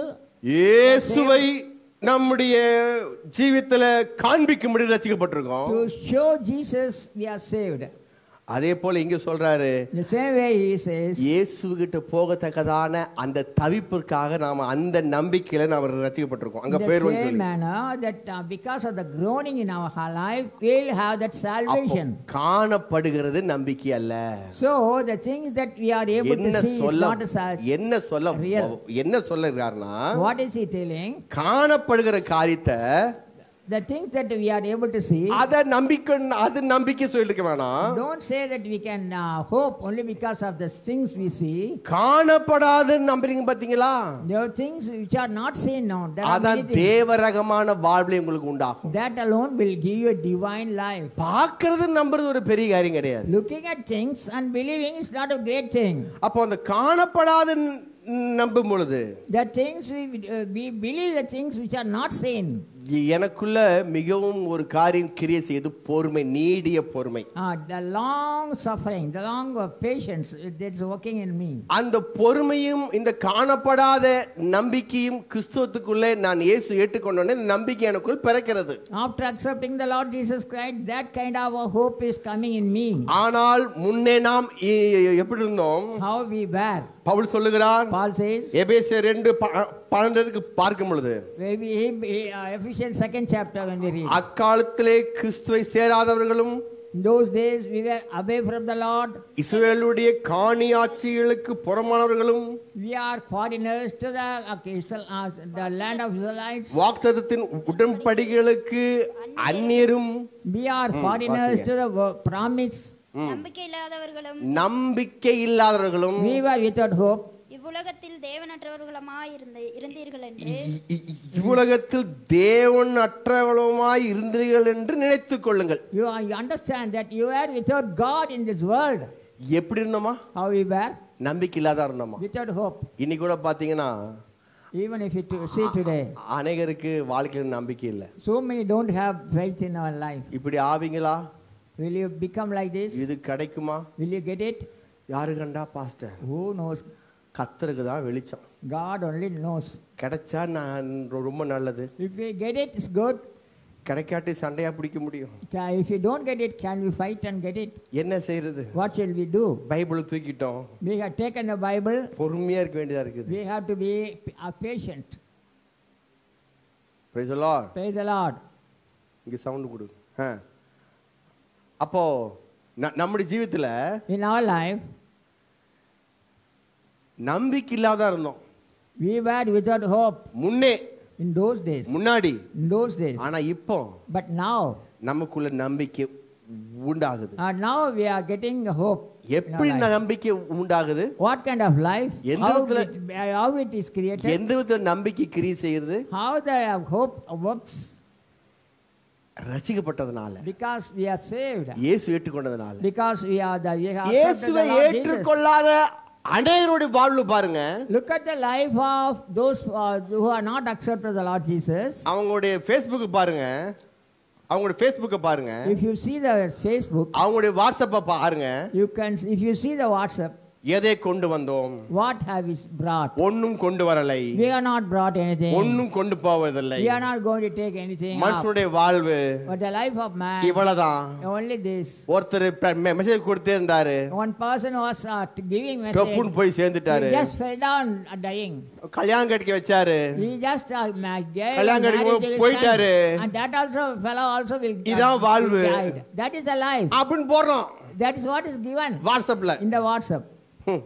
இயேசுவை நம்முடைய ஜீவித்துல காண்பிக்கும்படி ரட்சிக்கப்பட்டிருக்கோம். to show Jesus, we are saved. அதே போல இங்க சொல்றாரு, The same way he says, இயேசுகிட்ட போகத்தக்கதான அந்த தவிப்பிற்காக நாம அந்த நம்பிக்கையில நாம ரட்சிக்கப்பட்டிருக்கோம். அங்க in பேர் the வந்து same சொல்லி. manner that uh, because of the groaning in our life, we'll have that அப்போ salvation. காணப்படுகிறது நம்பிக்கை அல்ல. So the things that we are able என்ன to see is சொல்ல not a sal- என்ன சொல்ல real. என்ன சொல்லுறாருன்னா, What is he telling? காணப்படுகிற காரியத்தை The things that we are able to see, அத நம்பிக்கை அது நம்பிக்கை சொல்லிருக்க வேணாம். don't say that we can uh, hope only because of the things we see. காணப்படாத நம்புறீங்க பாத்தீங்களா? There are things which are not seen now. There are அதான் many things. தேவரகமான வாழ்வை உங்களுக்கு உண்டாகும். That alone will give you a divine life. பார்க்கிறது நம்புறது ஒரு பெரிய காரியம் கிடையாது. Looking at things and believing is not a great thing. அப்போ அந்த காணப்படாத ந- நம்பும் பொழுது The things we, uh, we believe the things which are not seen. எனக்குள்ள மிகவும் ஒரு காரியம் கிரியை செய்து பொறுமை, நீடிய பொறுமை. Uh, the long suffering, the long uh, patience that's working in me. அந்த பொறுமையும் இந்த காணப்படாத நம்பிக்கையும் கிறிஸ்துவுக்குள்ளே நான் இயேசு ஏற்றுக்கொண்டோனே நம்பிக்கை எனக்குள் பிறக்கிறது. After accepting the Lord Jesus Christ, that kind of a hope is coming in me. ஆனால் முன்னே நாம் எ- எப்படி இருந்தோம்? How we were. பவுல் சொல்லுகிறார், Paul says, எபேசியர் ரெண்டு பன்னெண்டுக்கு பார்க்கும் பொழுது, maybe uh, Ephesians second chapter when we read. அக்காலத்திலே கிறிஸ்துவை சேராதவர்களும் In those days we were away from the Lord. இஸ்ரவேலுடைய காணி ஆட்சிகளுக்கு புறமானவர்களும், We are foreigners to the, okay, Isra- uh, the land of Israelites. வாக்குத்தத்தத்தின் உடன்படிகளுக்கு அந்நியரும், We are foreigners வாசிங்க. to the wo- promise. நம்பிக்கை இல்லாதவர்களும் நம்பிக்கை இல்லாதவர்களும், We were without hope. இவ்வுலகத்தில் தேவனற்றவர்களுமாய் இருந்து இருந்தீர்கள் என்று இ- இ- இவ்வுலகத்தில் தேவன் அற்றவளுமாய் இருந்தீர்கள் என்று நினைத்துக் கொள்ளுங்கள். You, are- you understand that you were without God in this world. எப்படி இருந்தோமா? How we were? நம்பிக்கை இல்லாத இருந்தோமா? Without hope. இன்னைக்கு கூட பாத்தீங்கன்னா Even if you to- see today, அநேகருக்கு வாழ்க்கையில் நம்பிக்கை இல்லை. so many don't have faith in our life. இப்படி ஆவீங்களா? Will you become like this? இது கிடைக்குமா? Will you get it? யாரு கண்டா பாஸ்டர்? Who knows? கத்தருக்கு தான் வெளிச்சம். God only knows. கிடைச்சா நான் ரொம்ப நல்லது, If we get it, it's good. கிடைக்காட்டி சண்டையா பிடிக்க முடியும். Ca- If you don't get it, can we fight and get it? என்ன செய்யறது? What shall we do? பைபிளை தூக்கிட்டோம், We have taken the Bible. பொறுமையா இருக்க வேண்டியதா இருக்குது. We have to be p- uh, patient. Praise the Lord. Praise the Lord. இங்க sound கொடு. ஆ. அப்போ ந- நம்முடைய ஜீவித்துல In our life, நம்பிக்கை இல்லாத இருந்தோம் we were without hope முன்னே, in those days. முன்னாடி. In those days. ஆனா இப்போ But now, நமக்குள்ள நம்பிக்கை உண்டாகுது. uh, now we are getting hope. in our எப்படி life. நம்பிக்கை உண்டாகுது? What kind of life? எந்த How விதத்துல- it, uh, how it is created? எந்த விதத்துல நம்பிக்கை கிரியை செய்யுது? How the hope works? ரசிக்கப்பட்டதுனால, Because we are saved. இயேசு ஏற்றுக்கொண்டதுனால. because we are the we have accepted இயேசுவை the Lord Jesus. ஏற்றுக்கொள்ளாத அநேகருடைய வாழ்வு பாருங்க. Look at the life of those uh, who are not accepted the Lord Jesus. அவங்களுடைய Facebook பாருங்க, அவங்களுடைய ஃபேஸ்புக்கை பாருங்க, If you see the Facebook, அவங்களுடைய வாட்ஸ்அப்பை பாருங்க. you can. If you see the WhatsApp, எதை கொண்டு வந்தோம்? what have we brought? ஒன்னும் கொண்டு வரலை, We are not brought anything. ஒன்னும் கொண்டு போவதில்லை. We are not going to take anything up. மனுஷனுடைய வாழ்வு But the life of man, இவ்வளவுதான். only this. ஒருத்தர் மெசேஜ் கொடுத்தே இருந்தாரு, One person was uh, giving message. டப்புன்னு போய் சேர்ந்துட்டாரு. He just fell down uh, dying. கல்யாணம் கட்டிக்க வச்சாரு, He just uh, ma- gave கல்யாணம் marriage கட்டிக்க to his போயிட்டாரு. son. And that also fellow also will uh, இதான் வாழ்வு. will died. That is the life. அப்படின்னு போடுறோம் That is what is given வாட்ஸ்அப்ல. in the WhatsApp. ஹம்.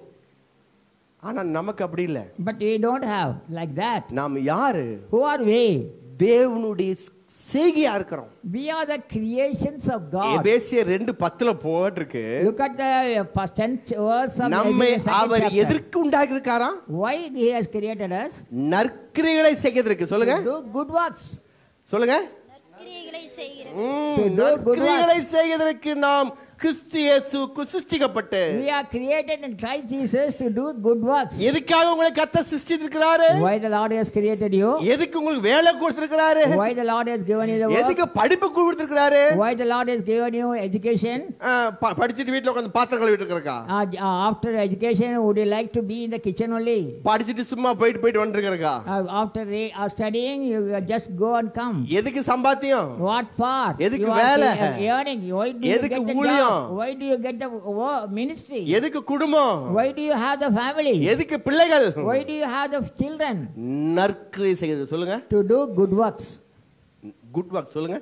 ஆனா நமக்கு அப்படி இல்ல. But we don't have like that. நாம் யாரு? Who are we? தேவனுடைய செய்கையா இருக்கிறோம். We are the creations of God. எபேசியர் ரெண்டு பத்துல போட்டிருக்கு, Look at the uh, first ten verse of நம்மை the second அவர் chapter. எதற்கு உண்டாக்கி இருக்காரா? Why He has created us? நற்கிரியைகளை செய்கிறதுக்கு. சொல்லுங்க, To do good works. சொல்லுங்க. நற்கிரியைகளை செய்கிறது. ம், To do good நற்கிரியைகளை செய்கிறதற்கு நாம் கிறிஸ்து இயேசுவுக்கு சிருஷ்டிக்கப்பட்டு. We are created in Christ Jesus to do good works. எதுக்காக உங்களை கர்த்தர் சிருஷ்டித்திருக்கிறாரு? Why the Lord has created you? எதுக்கு உங்களுக்கு வேலை கொடுத்திருக்கிறாரு? Why the Lord has given you the work? எதுக்கு படிப்பு கொடுத்திருக்கிறாரு? Why the Lord has given you education? ஆ, ப- படிச்சிட்டு வீட்டுல உட்கார்ந்து பாத்திரம் கழுவிட்டு இருக்கறக்கா? Uh, uh, after education, would you like to be in the kitchen only? படிச்சிட்டு சும்மா போயிட்டு போயிட்டு வந்துருக்கறக்கா? Uh, after re- uh, studying, you uh, just go and come. எதுக்கு சம்பாத்தியம்? What for? எதுக்கு You are வேலை? uh, earning. Why do you எதுக்கு get the ஊழியம்? job? Why do you get the wo- ministry? எதுக்கு குடும்பம்? Why do you have the family? எதுக்கு பிள்ளைகள்? Why do you have the children? நற்கிரியை செய்கிறது. சொல்லுங்க, To do good works. Good work. சொல்லுங்க,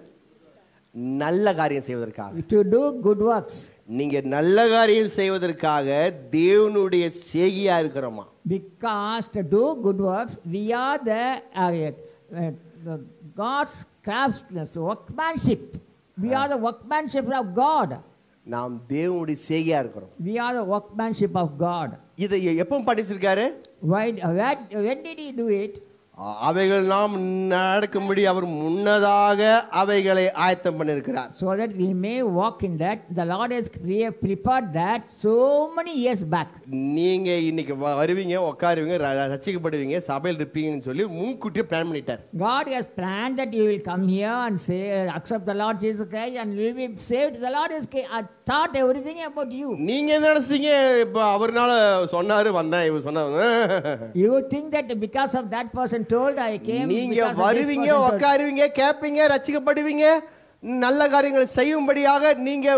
நல்ல காரியம் செய்வதற்காக. To do good works. நீங்க நல்ல காரியம் செய்வதற்காக தேவனுடைய செய்கையா இருக்கிறோமா? Because to do good works, we are the uh, uh, uh, God's craftsmanship, workmanship. We are the workmanship of God. நாம் தேவனுடைய செய்கையா இருக்கிறோம். We are the workmanship of God. இதை எப்போ படிச்சிருக்காரு? Why? When, when did He do it? அவைகள் நாம் நடக்கும்படி அவர் முன்னதாக அவைகளை ஆயத்தம் பண்ணியிருக்கிறார். So that we may walk in that. The Lord has crea- prepared that so many years back. நீங்க இன்னைக்கு வ- வருவீங்க, உட்காருவீங்க, ர- ரட்சிக்கப்படுவீங்க, சபையில் இருப்பீங்கன்னு சொல்லி முன்கூட்டியே பிளான் பண்ணிட்டார். God has planned that you will come here and say, accept the Lord Jesus Christ and you will be saved. The Lord has ca- uh, thought everything about you. நீங்க என்ன நினைச்சீங்க? இப்ப அவர்னால சொன்னாரு வந்தேன், இவர் சொன்னாரு. You think that because of that person told I came. நீங்க because of this வருவீங்க, person told. உட்காருவீங்க, கேட்பீங்க, ரட்சிக்கப்படுவீங்க, நல்ல காரியங்களை செய்யும்படியாக நீங்க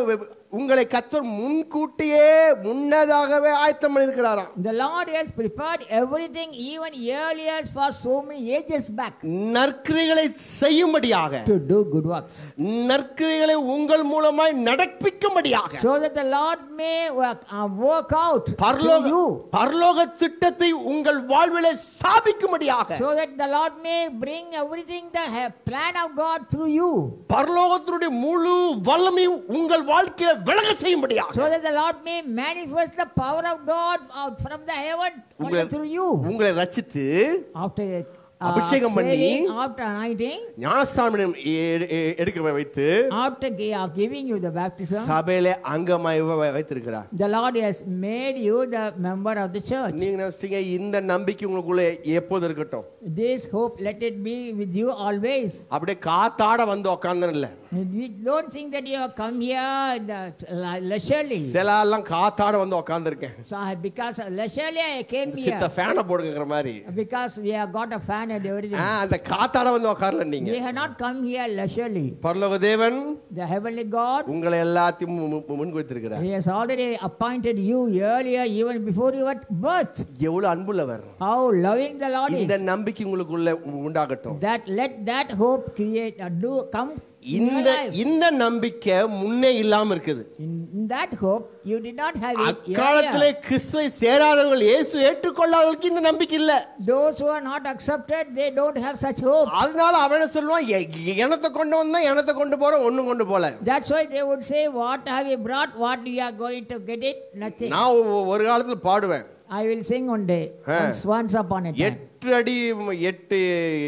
உங்களை கர்த்தர் முன்கூட்டியே முன்னதாகவே ஆயத்தம் பண்ணியிருக்கிறாராம். The Lord has prepared everything even earlier for so many ages back நற்கிரிகளை செய்யும்படியாக, to do good works, நற்கிரிகளை உங்கள் மூலமாய் நடப்பிக்கும்படியாக, so that the Lord may work, uh, work out through பரலோக you, பரலோக திட்டத்தை உங்கள் வாழ்விலே ஸ்தாபிக்கும்படியாக, so that the Lord may bring everything the ha- plan of God through you, பரலோகத்தினுடைய முழு வல்லமையும் உங்கள் வாழ்க்கையை விலக செய்யும்படியாக, so that the Lord may manifest the power of God out from the heaven உங்களை through you. உங்களை ரட்சித்து After uh, அபிஷேகம் பண்ணி, saving, after anointing, ஞானஸ்நானம் எ- எ- எடுக்க வைத்து after gi- uh, giving you the baptism, சபையிலே அங்கமாய் வை- வைத்திருக்கிறார். the Lord has made you the member of the church. நீங்க நினைச்சிட்டீங்க இந்த நம்பிக்கை உங்களுக்குள்ள எப்போது இருக்கட்டும், This hope, let it be with you always. அப்படியே காத்தாட வந்து உக்காந்து இல்ல. You don't think that you have come here that le- leisurely. சில எல்லாம் காத்தாட வந்து உக்காந்து இருக்கேன். So I, because leisurely I came சித்த here, ஃபேனை போடுங்கிற மாதிரி. because we have got a fan and everything. ஆ, அந்த காத்தாட வந்து உக்காரல நீங்க. We have not come here leisurely. பரலோக தேவன் The heavenly God, உங்களை எல்லாத்தையும் மு- மு- முன் வைத்திருக்கிறார். He has already appointed you earlier, even before your birth. எவ்வளவு அன்புள்ளவர். How loving the Lord இந்த is. நம்பிக்கை உங்களுக்குள்ள உண்டாகட்டும். That let that hope create uh, do come in your இந்த life. இந்த நம்பிக்கை முன்னே இல்லாம இருக்குது. In, in that hope, you did not have it அக்காலத்திலே earlier. கிறிஸ்துவை சேராதவர்கள், இயேசு ஏற்றுக்கொள்ளாதவர்களுக்கு இந்த நம்பிக்கை இல்ல. Those who are not accepted, they don't have such hope. அதனால அவன் என்ன சொல்லுவான், எ- எனத்தை கொண்டு வந்தா எனத்தை கொண்டு போற ஒண்ணும் கொண்டு போல. That's why they would say, what have you brought? What you are going to get it? Nothing. நான் ஒ- ஒரு காலத்துல பாடுவேன். I will sing one day. Huh. Once, once upon a time. எட்டு அடி எட்டு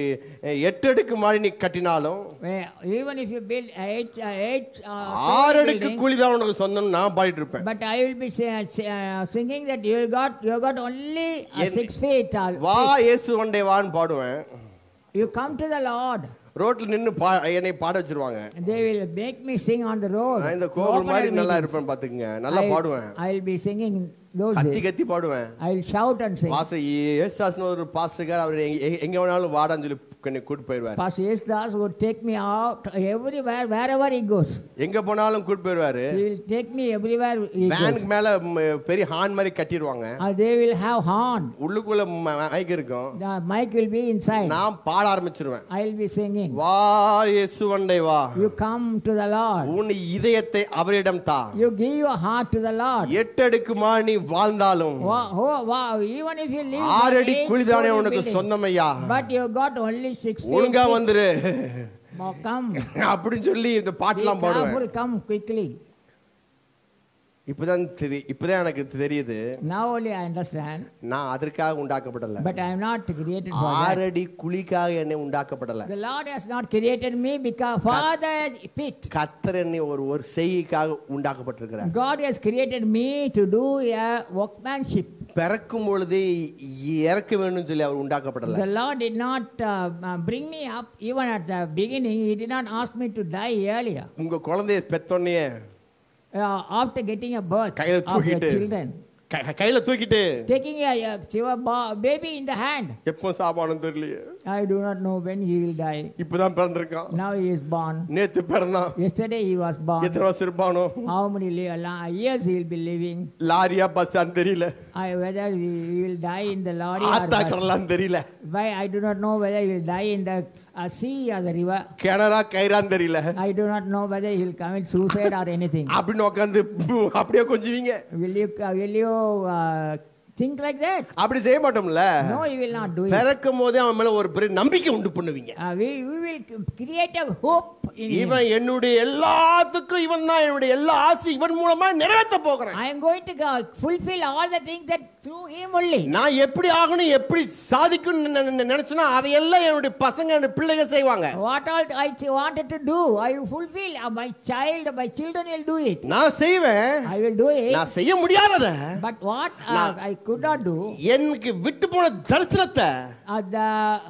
எட்டு அடுக்கு மாடி நீ கட்டினாலும் Where even if you build eight, uh, eight, uh, ஆறு story அடுக்கு building, கூலிதான் உனக்கு சொந்தம் நான் பாடிட்டு இருப்பேன். but I will be say, uh, singing that you got you got only uh, N- six feet tall. வா இயேசு வண்டே வான்னு பாடுவேன். You come to the Lord. ரோட்ல நின்னு பா என்னை பாட வச்சிருவாங்க. They will make me sing on the road. நான் இந்த No கோவில் open மாதிரி air நல்லா meetings. இருப்பேன் பாத்துக்கங்க. நல்லா I- பாடுவேன். I will be singing those கத்தி days. கத்தி பாடுவேன். I will shout and sing. Pastor ஏசாஸ்னு ஒரு பாஸ்டர் அவர் எங்க- எங்க வேணாலும் வாடான்னு சொல்லி என்னை கூட்டு போயிருவாரு. Pastor Yesdas would take me out everywhere, wherever he goes. எங்க போனாலும் கூட்டு போயிருவாரு. He will take me everywhere he goes. வேனுக்கு மேல ம், பெரிய ஹார்ன் மாதிரி கட்டிடுவாங்க. Uh, they will have horn. உள்ளுக்குள்ள மைக் இருக்கும். The mic will be inside. நான் பாட ஆரம்பிச்சிருவேன். I will be singing. வா இயேசு வண்டே வா, You come to the Lord. உன் இதயத்தை அவரிடம் தா. You give your heart to the Lord. எட்டு அடுக்குமா நீ வாழ்ந்தாலும் Wow, oh, wow. Even if you live ஆறு in அடி eight குழிதானே story உனக்கு building, சொந்தமையா, but you got only six feet. ஒழுங்கா வந்துரு Oh, come. அப்படின்னு சொல்லி இந்த Be பாட்டெல்லாம் பாடுவேன். careful. Come quickly. இப்பதான் தெரி- இப்பதான் எனக்கு தெரியுது, Now only I understand. நான் அதற்காக உண்டாக்கப்படல. But I am not created for that. ஆறு அடி குழிக்காக என்னை உண்டாக்கப்படல. The Lord has not created me because for the pit. கர்த்தர் என்னை ஒரு ஒரு செய்கைக்காக உண்டாக்கப்பட்டிருக்கிறார். God has created me to do a workmanship. பிறக்கும் பொழுதே இறக்க வேண்டும் சொல்லி அவர் உண்டாக்கப்படல. The Lord did not uh, uh, bring me up even at the beginning. He did not ask me to die earlier. உங்க குழந்தைய பெத்தோன்னே Uh, after getting a birth கையில of your தூக்கிட்டு children, கை- கையில தூக்கிட்டு taking a, a, your ba- baby in the hand. எப்போ சாப்பாடும் தெரியலையே, I do not know when he will die. இப்பதான் பிறந்திருக்கான். Now he is born. நேத்து பிறந்தான். Yesterday he was born. எத்தனை வருஷம் இருப்பானோ, How many li- la- years he will be living? லாரியா பஸ்ஸான்னு தெரியல, I, whether he he will die in the lorry or ஆத்தா bus. கடலான்னு தெரியல, Why I do not know whether he will die in the uh, sea or the river. கிணறா கயிறான்னு தெரியல. I do not know whether he will commit suicide or anything. அப்படின்னு உட்காந்து அப்படியே கொஞ்சுவீங்க. Will you uh, will you uh, think like that? அப்படி செய்ய மாட்டோம்ல. No, he will not do it. பிறக்கும் போதே அவன் மேல ஒரு பெரிய நம்பிக்கை உண்டு பண்ணுவீங்க. Uh, we, we will create a hope in him. இவன் என்னுடைய எல்லாத்துக்கும் இவன் தான் என்னுடைய எல்லா ஆசை இவன் மூலமா நிறைவேற்ற போகிறேன். I am going to uh, fulfill all the things that through him only. நான் எப்படி ஆகணும் எப்படி சாதிக்கணும்னு நினைச்சனா அதையெல்லாம் என்னுடைய பசங்க என்னுடைய பிள்ளைங்க செய்வாங்க. What all I ch- wanted to do, I will fulfill. Uh, my child, my children will do it. நான் செய்வேன். I will do it. நான் செய்ய முடியாதத But what uh, I could not do, எனக்கு விட்டு போன தரிசனத்தை uh, the uh,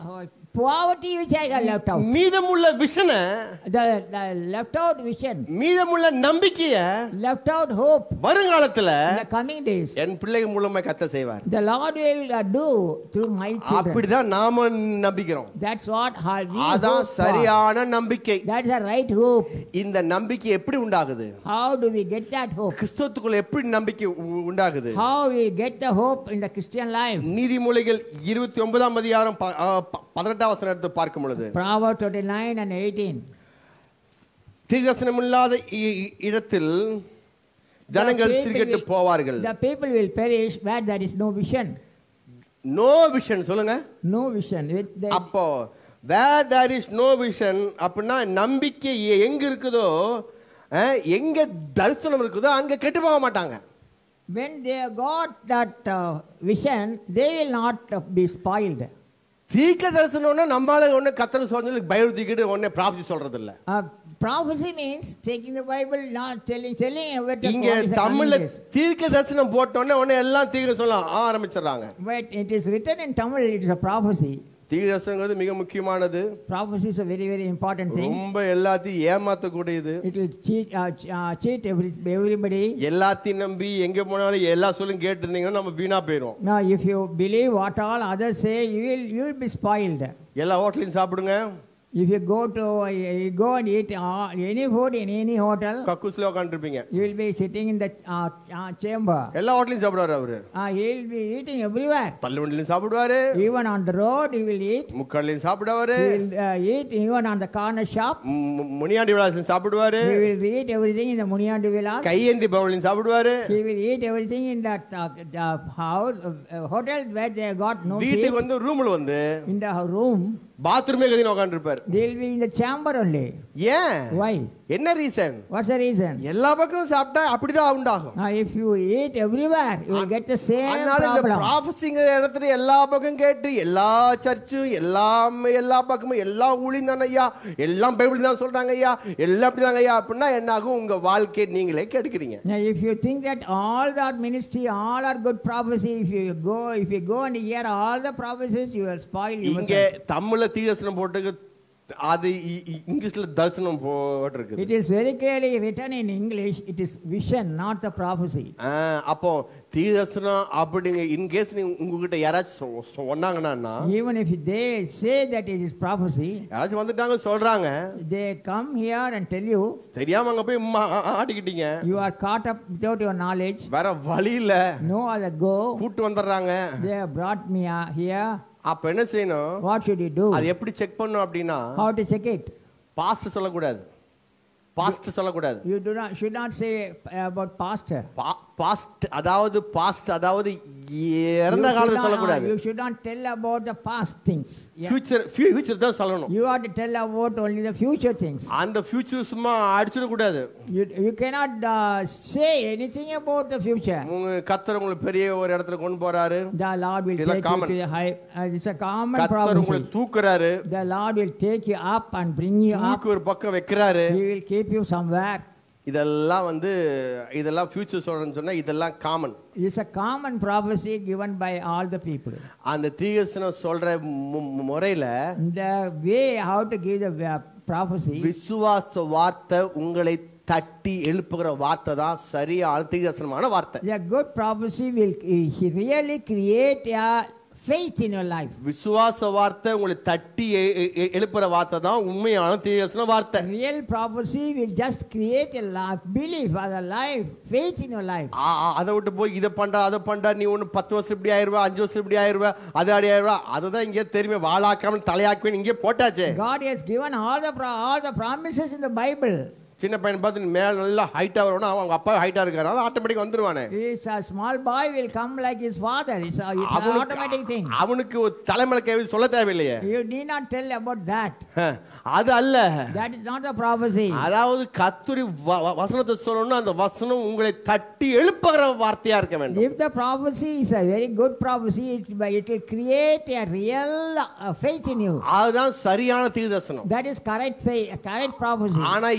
poverty which I got left out. மீதமுள்ள விஷனை, The, the left out vision, மீதமுள்ள நம்பிக்கைய left out hope வருங்காலத்துல in the coming days. என் பிள்ளைகள் மூலமா கத்த செய்வார். The Lord will uh, do through my children. அப்படிதான் நாம நம்பிக்கிறோம். That's what how we அதான் hope for. சரியான நம்பிக்கை. That's a right hope. இந்த நம்பிக்கை எப்படி உண்டாகுது? How do we get that hope? கிறிஸ்துவுக்குள்ள எப்படி நம்பிக்கை உ- உண்டாகுது? How we get the hope in the Christian life? நீதிமொழிகள் இருபத்தி ஒன்பதாம் அதிகாரம் ப- ஆ, ப- பதினெட்டாம் வசனத்தை பார்க்கும் பொழுது, Proverbs twenty-nine and eighteen. தீர்க்கதரிசனம் இல்லாத இ- இ- இடத்தில் ஜனங்கள் The people சிறுகெட்டு will- போவார்கள். The people will perish where there is no vision. No vision சொல்லுங்க. No vision. With the, அப்போ where there is no vision அப்படின்னா நம்பிக்கை எ- எங்க இருக்குதோ, அஹ், எங்க தரிசனம் இருக்குதோ அங்க கெட்டு போக மாட்டாங்க. when they got that uh, vision, they will not uh, be spoiled. தீர்க்க தரிசனம்னா நம்மளால ஒண்ணு கத்தனை சொல்லி பைபிள் தூக்கிட்டு உடனே ப்ராஃபஸி சொல்றது இல்ல. Uh, prophecy means taking the Bible, not telling, telling what the இங்க what is the தமிழ்ல coming days. தீர்க்க தரிசனம் போட்ட உடனே உடனே எல்லாம் தீர்க்க சொல்ல ஆரம்பிச்சிடறாங்க. But it is written in Tamil, it is a prophecy. தீர்க்க தரிசனங்கிறது மிக முக்கியமானது. Prophecy is a very, very important thing. ரொம்ப எல்லாத்தையும் ஏமாத்தக்கூடியது. It will cheat, uh, ch- uh, cheat every, everybody. எல்லாத்தையும் நம்பி எங்க போனாலும் எல்லா சொல்லும் கேட்டு இருந்தீங்கன்னா நம்ம வீணா போயிரும். Now, if you believe what all others say, you will, you will be spoiled. எல்லா ஹோட்டலையும் சாப்பிடுங்க, If you go to, uh, you go and eat uh, any food in any hotel, கக்கூஸ்ல உட்காந்துருப்பீங்க. you will be sitting in the uh, uh, chamber. எல்லா ஹோட்டலையும் சாப்பிடுவாரு அவரு. Uh, he will be eating everywhere. தள்ளுவண்டிலையும் சாப்பிடுவாரு, Even on the road, he will eat. முக்காலையும் சாப்பிடுவாரு, He will uh, eat even on the corner shop. மு- முனியாண்டி விலாசம் சாப்பிடுவாரு, He will eat everything in the Muniyandu Vilas. கையேந்தி பவனிலையும் சாப்பிடுவாரு. He will eat everything in that uh, the house, uh, uh, hotel where they got no வீட்டுக்கு seats. வந்து ரூம்ல வந்து In the room, பாத்ரூமே கதின்னு உட்காந்துருப்பாரு. they will be in the chamber only. ஏன்? Why? என்ன ரீசன்? What's the reason? எல்லா பக்கமும் சாப்பிட்டா அப்படிதான் உண்டாகும். Now, if you eat everywhere, you will get the same அதனால இந்த problem. ப்ராஃபஸிங்கிற இடத்துல எல்லா பக்கம் கேட்டு எல்லா சர்ச்சும் எல்லாமே எல்லா பக்கமும் எல்லா ஊழியம் தானே ஐயா, எல்லாம் பைபிள் தான் சொல்றாங்க ஐயா, எல்லாம் அப்படிதாங்க ஐயா அப்படின்னா என்ன ஆகும்? உங்க வாழ்க்கையை நீங்களே கெடுக்கிறீங்க. Now, if you think that all that ministry, all are good prophecy, if you go, if you go and hear all the prophecies, you will spoil இங்க yourself. தமிழ்ல தீர்க்கதரிசனம் போட்டு அது இ- இ- இங்கிலீஷ்ல தரிசனம் போட்டிருக்கு. It is very clearly written in English. It is vision, not the prophecy. அப்போ தீர்க்கதரிசனம் அப்படிங்க இன்கேஸ் நீங்க உங்ககிட்ட யாராச்சும் சொ- சொன்னாங்கன்னா, Even if they say that it is prophecy, யாராச்சும் வந்துட்டாங்க சொல்றாங்க, they come here and tell you, தெரியாம அங்க போய் மா- ஆட்டிக்கிட்டீங்க, you are caught up without your knowledge, வேற வழி இல்ல, no other go, கூட்டு வந்துடுறாங்க. they have brought me uh, here. அப்ப என்ன செய்யணும்? What should you do? அது எப்படி செக் பண்ணும் அப்படின்னா, How to check it? Past சொல்லக்கூடாது, பாஸ்ட் சொல்லக்கூடாது. You do not should not say about pastor. Past அதாவது பாஸ்ட் அதாவது இறந்த You should காலத்தை not- சொல்லக்கூடாது. You should not tell about the past things. Yeah. Future future தான் சொல்லணும். You have to tell about only the future things. அந்த future சும்மா அடிச்சிட கூடாது. You, you cannot uh, say anything about the future. உங்க கர்த்தர் உங்களை பெரிய ஒரு இடத்துல கொண்டு போறாரு, The Lord will இதெல்லாம் take you common. to the high. Uh, it's a common கர்த்தர் உங்களை prophecy. தூக்குறாரு, The Lord will take you up and bring you up. தூக்கு ஒரு பக்கம் வைக்கிறாரு. He will keep you somewhere. இதெல்லாம் வந்து இதெல்லாம் ஃபியூச்சர் சொல்றேன்னு சொன்னா இதெல்லாம் common. It's a common prophecy given by all the people. அந்த தீர்க்கதரிசனம் சொல்ற மு- முறையில The way how to give the uh, prophecy. விசுவாச வார்த்தை உங்களை தட்டி எழுப்புகிற வார்த்தை தான் சரியான தீர்க்கதரிசனமான வார்த்தை. A good prophecy will uh, really create a faith in your life. விசுவாச வார்த்தை உங்களை தட்டி எ- எ- எழுப்புற வார்த்தை தான் உண்மையான தீர்க்கதரிசன வார்த்தை. Real prophecy will just create a life, belief as a life, faith in your life. ஆ- ஆ- அதை விட்டு போய் இதை பண்றா அதை பண்றா நீ ஒன்று பத்து வருஷம் இப்படி ஆயிருவா, அஞ்சு வருஷம் இப்படி ஆயிருவா, அது அடி ஆயிருவா, அதுதான் இங்கே தெரியுமே வாழாக்காமல் தலையாக்குவேன் இங்கே போட்டாச்சே. God has given all the pro- all the promises in the Bible. சின்ன பையன் பார்த்து நீ மேல நல்லா ஹைட்டா வரணும், அவங்க அப்பா ஹைட்டா இருக்காரு, ஆட்டோமேட்டிக் வந்துருவானே. Is a small boy will come like his father. It's, a, it's an automatic thing. அவனுக்கு அவனுக்கு ஒரு தலைமையில கேள்வி சொல்ல தேவையில்லையே. You need not tell about that. ஹ, அது அல்ல. That is not a prophecy. அதாவது கர்த்தருடைய வ- வ- வசனத்தை சொல்லணும்னா அந்த வசனம் உங்களை தட்டி எழுப்புகிற வார்த்தையா இருக்க வேண்டும். If the prophecy is a very good prophecy, it, it will create a real uh, faith in you. அதுதான் சரியான தீர்க்கதரிசனம். That is correct faith, correct prophecy. ஆனா இங்க தீர்க்கதரிசனம்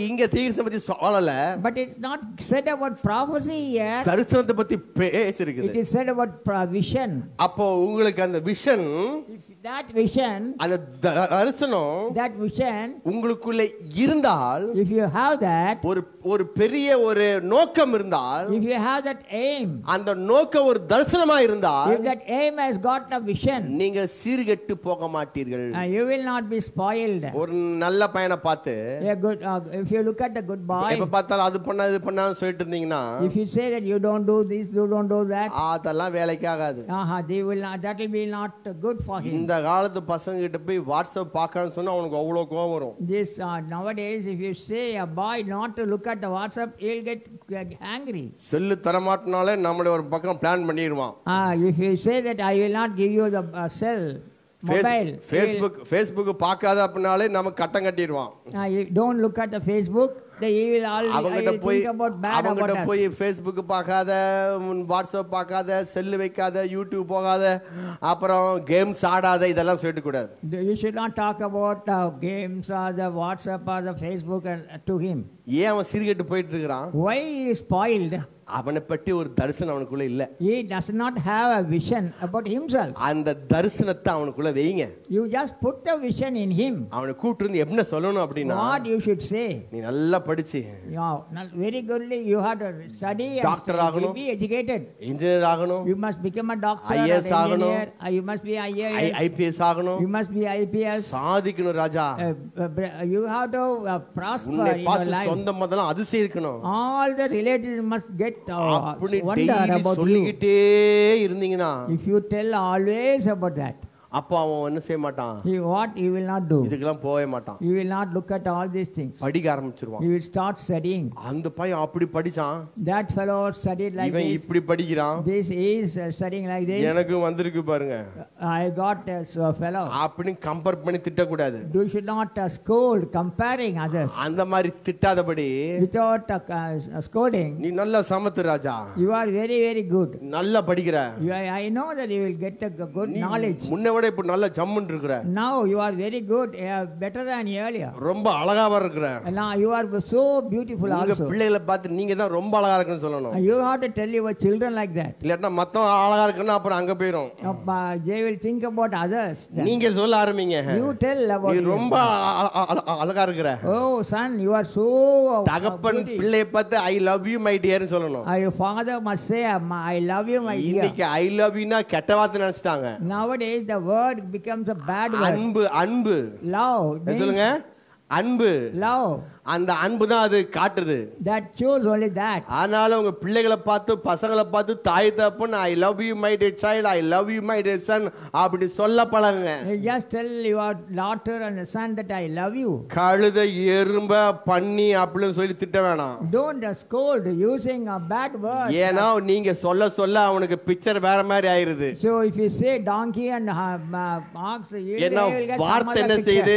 தீர்க்கதரிசனம் பத்தி சொல்லல, But it's not said about prophecy here. தரிசனத்தை பத்தி It பேசிருக்குது. is said about pro- vision. அப்போ உங்களுக்கு அந்த விஷன், If that vision, அந்த தரிசனம் that vision, உங்களுக்குள்ள இருந்தால், if you have that, ஒரு ஒரு பெரிய ஒரு நோக்கம் இருந்தால், if you have that aim, அந்த நோக்கம் ஒரு தரிசனமா இருந்தால், if that aim has got a vision, நீங்கள் சீர்கெட்டு போக மாட்டீர்கள். uh, you will not be spoiled. ஒரு நல்ல பையனை பார்த்து A good, uh, if you look at the good எப்ப boy, பார்த்தாலும் அது பண்ணா இது பண்ணான்னு சொல்லிட்டு இருந்தீங்கன்னா, if you say that you don't do this, you don't do that, அதெல்லாம் வேலைக்கு ஆகாது. uh, they will not, that will be not uh, good for him. இந்த காலத்து பசங்க கிட்ட போய் வாட்ஸ்அப் பார்க்கணும்னு சொன்னா அவனுக்கு அவ்வளவு கோவம் வரும். This uh, nowadays, if you say a boy not to look at the WhatsApp, he'll get uh, angry. Cell தரமாட்டினாலே நம்மள ஒரு பக்கம் பிளான் பண்ணிடுவான். Ah, if you say that I will not give you the uh, cell, mobile, Facebook Facebook பார்க்காத அப்படினாலே நம்ம கட்டம் கட்டிடுவான். uh, you don't look at the Facebook, then he will always அவங்கிட்ட போய் think about bad about அவங்கிட்ட us. போய் Facebook பார்க்காத, WhatsApp பார்க்காத, செல்லு வைக்காத, யூடியூப் போகாத, அப்புறம் கேம்ஸ் ஆடாத, இதெல்லாம் சொல்லிட்டு கூடாது. You should not talk about uh, games or the WhatsApp or the Facebook and, uh, to him. ஏன் அவன் சீர்கெட்டு போயிட்டு இருக்கிறான்? Why he is spoiled? அவனை பற்றி ஒரு தரிசனம் அவனுக்குள்ள இல்ல. He does not have a vision about himself. அந்த தரிசனத்தை அவனுக்குள்ள வைங்க. You just put the vision in him. அவனை கூப்பிட்டு இருந்து என்ன சொல்லணும் அப்படின்னா, What you should say. நீ நல்லா படிச்சு Yeah, not very goodly you have to study and Doctor study, ஆகணும். be educated. இன்ஜினியர் ஆகணும், You must become a doctor I A S or ஆகணும். engineer. Uh, you must be I A S. IPS ஆகணும், You must be I P S. சாதிக்கணும் ராஜா. Uh, uh, br- you have to uh, prosper உன்னை in your பார்த்து life. சொந்த முதல்ல அதிசயம் இருக்கணும். All the relatives must get uh, அப்படி wonder daily about you. சொல்லிக்கிட்டே இருந்தீங்கன்னா, If you tell always about that, அப்போ அவன் என்ன செய்ய மாட்டான், he, what he will not do. இதுக்கெல்லாம் போகவே மாட்டான். He will not look at all these things. படிக்க ஆரம்பிச்சிருவான். He will start studying. அந்த பையன் அப்படி படிச்சான், That fellow studied like இவன் this. இப்படி படிக்கிறான், This is uh, studying like this. எனக்கு வந்திருக்கு பாருங்க I got a uh, fellow. அப்படின்னு கம்பேர் பண்ணி திட்டக்கூடாது. You should not uh, scold comparing others. அந்த மாதிரி திட்டாதபடி, Without uh, uh, scolding, நீ நல்லா சமத்து ராஜா, you are very, very good. நல்லா படிக்கிற, You, I I know that you will get a g- good நீ knowledge. முன்ன விட இப்ப நல்ல ஜம்முன்னு இருக்கிற, Now you are very good, uh, better than earlier. ரொம்ப அழகாவா இருக்கிற. And now you are so beautiful உங்க also. பிள்ளைகளை பார்த்து நீங்க தான் ரொம்ப அழகா இருக்குன்னு சொல்லணும். You have to tell your children like that. இல்லாட்டா மத்தவங்க அழகா இருக்குன்னா அப்புறம் அங்க போயிரும். Uh, uh, they will think about others. then. நீங்க சொல்ல ஆரம்பிங்க, You tell about நீ you. ரொம்ப அ- அ- அ- அழகா இருக்கிற. Oh son, you are so uh, தகப்பன் beauty. பிள்ளையை பார்த்து ஐ லவ் யூ மை டியர்னு சொல்லணும். Uh, your father must say, um, I love you, my dear. இன்னைக்கு ஐ லவ் யூனா கெட்ட வார்த்தை நினைச்சிட்டாங்க. Nowadays, the word becomes a bad word. அன்பு அன்பு Love என்ன means சொல்லுங்க, அன்பு. love. அந்த அன்பு தான் அது காட்டுது. That shows only that. அதனால உங்க பிள்ளைகளை பார்த்து, பசங்களை பார்த்து, தாய் தகப்பன் I love you my dear child, I love you my dear son அப்படி சொல்ல பழகுங்க. You just tell your daughter and son that I love you. கழுத, எறும்ப, பன்னி அப்படின்னு சொல்லி திட்ட வேணாம். Don't uh, scold using a bad word. ஏன்னா நீங்க சொல்ல சொல்ல அவனுக்கு பிக்சர் வேற மாதிரி ஆயிருது. So if you say donkey and uh, uh, ox, you will, ஏன்னா you will get some வார்த்தை other என்ன picture. செய்யுது,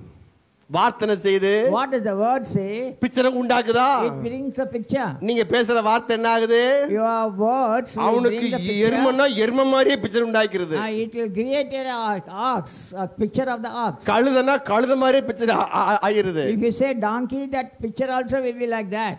வார்த்தை செய்து What does the word say? பிக்சரை உண்டாக்குதா? It brings a picture. நீங்க பேசுற வார்த்தை என்ன ஆகுது, Your words will அவனுக்கு bring the picture. எருமன்னா எரும மாதிரியே பிக்சர் உண்டாக்கிறது. Uh, it will create a uh, ox, a picture of the ox. கழுதனா கழுத மாதிரியே பிக்சர் ஆயிருது. If you say donkey, that picture also will be like that.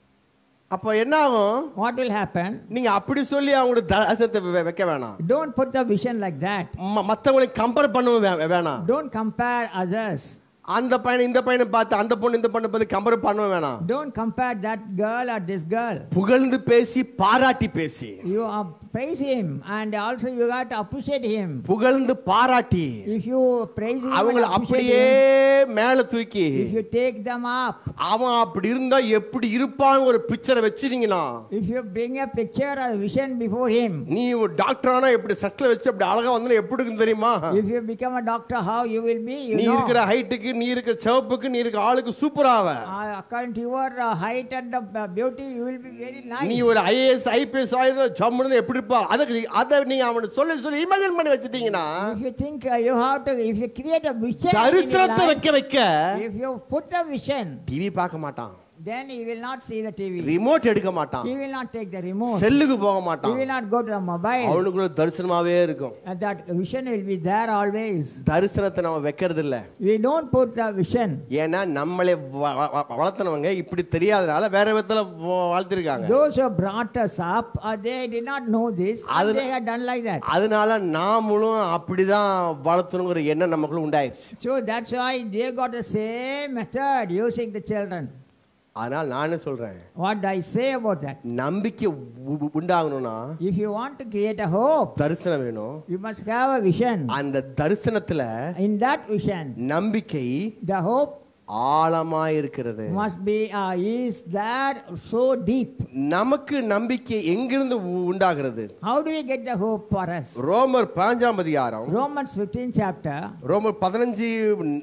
அப்ப என்ன ஆகும், What will happen? நீங்க அப்படி சொல்லி அவங்களுக்கு தரிசனத்தை வெ- வைக்க வேணாம். Don't put the vision like that. ம- மத்தவங்களை கம்பேர் பண்ணவும் வே- வேணாம். Don't compare others. அந்த பையனை இந்த பையனை பார்த்து, அந்த பொண்ணு இந்த பொண்ணை பார்த்து கம்பேர் பண்ணவும் வேணாம். Don't compare that girl or this girl. புகழ்ந்து பேசி, பாராட்டி பேசி, You uh, praise him and also you got to appreciate him. புகழ்ந்து பாராட்டி If you praise him and அவங்கள appreciate அப்படியே him, மேல தூக்கி, if you take them up, அவன் அப்படி இருந்தா எப்படி இருப்பான்னு ஒரு பிக்சரை வச்சிருந்தீங்கன்னா, if you bring a picture or vision before him, நீ ஒரு டாக்டர் ஆனா எப்படி சஸ்ட்ல வச்சு அப்படி அழகா வந்து எப்படி இருக்குன்னு தெரியுமா? if you become a doctor, how you will be, you நீ know. இருக்கிற ஹைட்டுக்கு, நீ இருக்கிற சிவப்புக்கு, நீ இருக்கிற ஆளுக்கு சூப்பராவ. Uh, according to your uh, height and the uh, beauty, you will be very nice. நீ ஒரு ஐஏஎஸ் ஐபிஎஸ் ஆயிரம் ஜம்முன்னு எப்படி இருப்பா, அதுக்கு அதை நீங்க அவனுக்கு சொல்லி சொல்லி இமேஜின் பண்ணி வச்சிட்டீங்கன்னா, If you think uh, you have to, if you create a vision in your தரிசனத்தை life, வைக்க வைக்க if you put the vision, TV பார்க்க மாட்டான். then he will not see the T V. Remote எடுக்க மாட்டான், He will not take the remote. செல்லுக்கு போக He மாட்டான், will not go to the mobile. அவனுக்குள்ள தரிசனமாவே இருக்கும். And that vision will be there always. தரிசனத்தை நம்ம வைக்கிறது இல்ல. We don't put the vision. ஏன்னா நம்மளே வளர்த்தனவங்க இப்படி தெரியாதனால வேற விதத்துல வாழ்த்திருக்காங்க. Those who brought us up, uh, they did not know this, and they had done like that. அதனால நாமளும் அப்படிதான் வளர்த்தணுங்கிற எண்ணம் நமக்குள்ள உண்டாயிருச்சு. So that's why they got the same method using the children. ஆனால் நானே சொல்றேன், What I say about that? நம்பிக்கை உண்டாகணும்னா If you want to create a hope, தரிசனம் வேணும். you must have a vision. அந்த தரிசனத்துல In that vision, நம்பிக்கை the hope ஆழமாய் இருக்கிறது. must be uh, is that so deep. நமக்கு நம்பிக்கை எங்கிருந்து உண்டாகிறது? How do we get the hope for us? ரோமர் பதினைந்தாம் அதிகாரம், Romans fifteenth chapter. ரோமர் பதினைந்து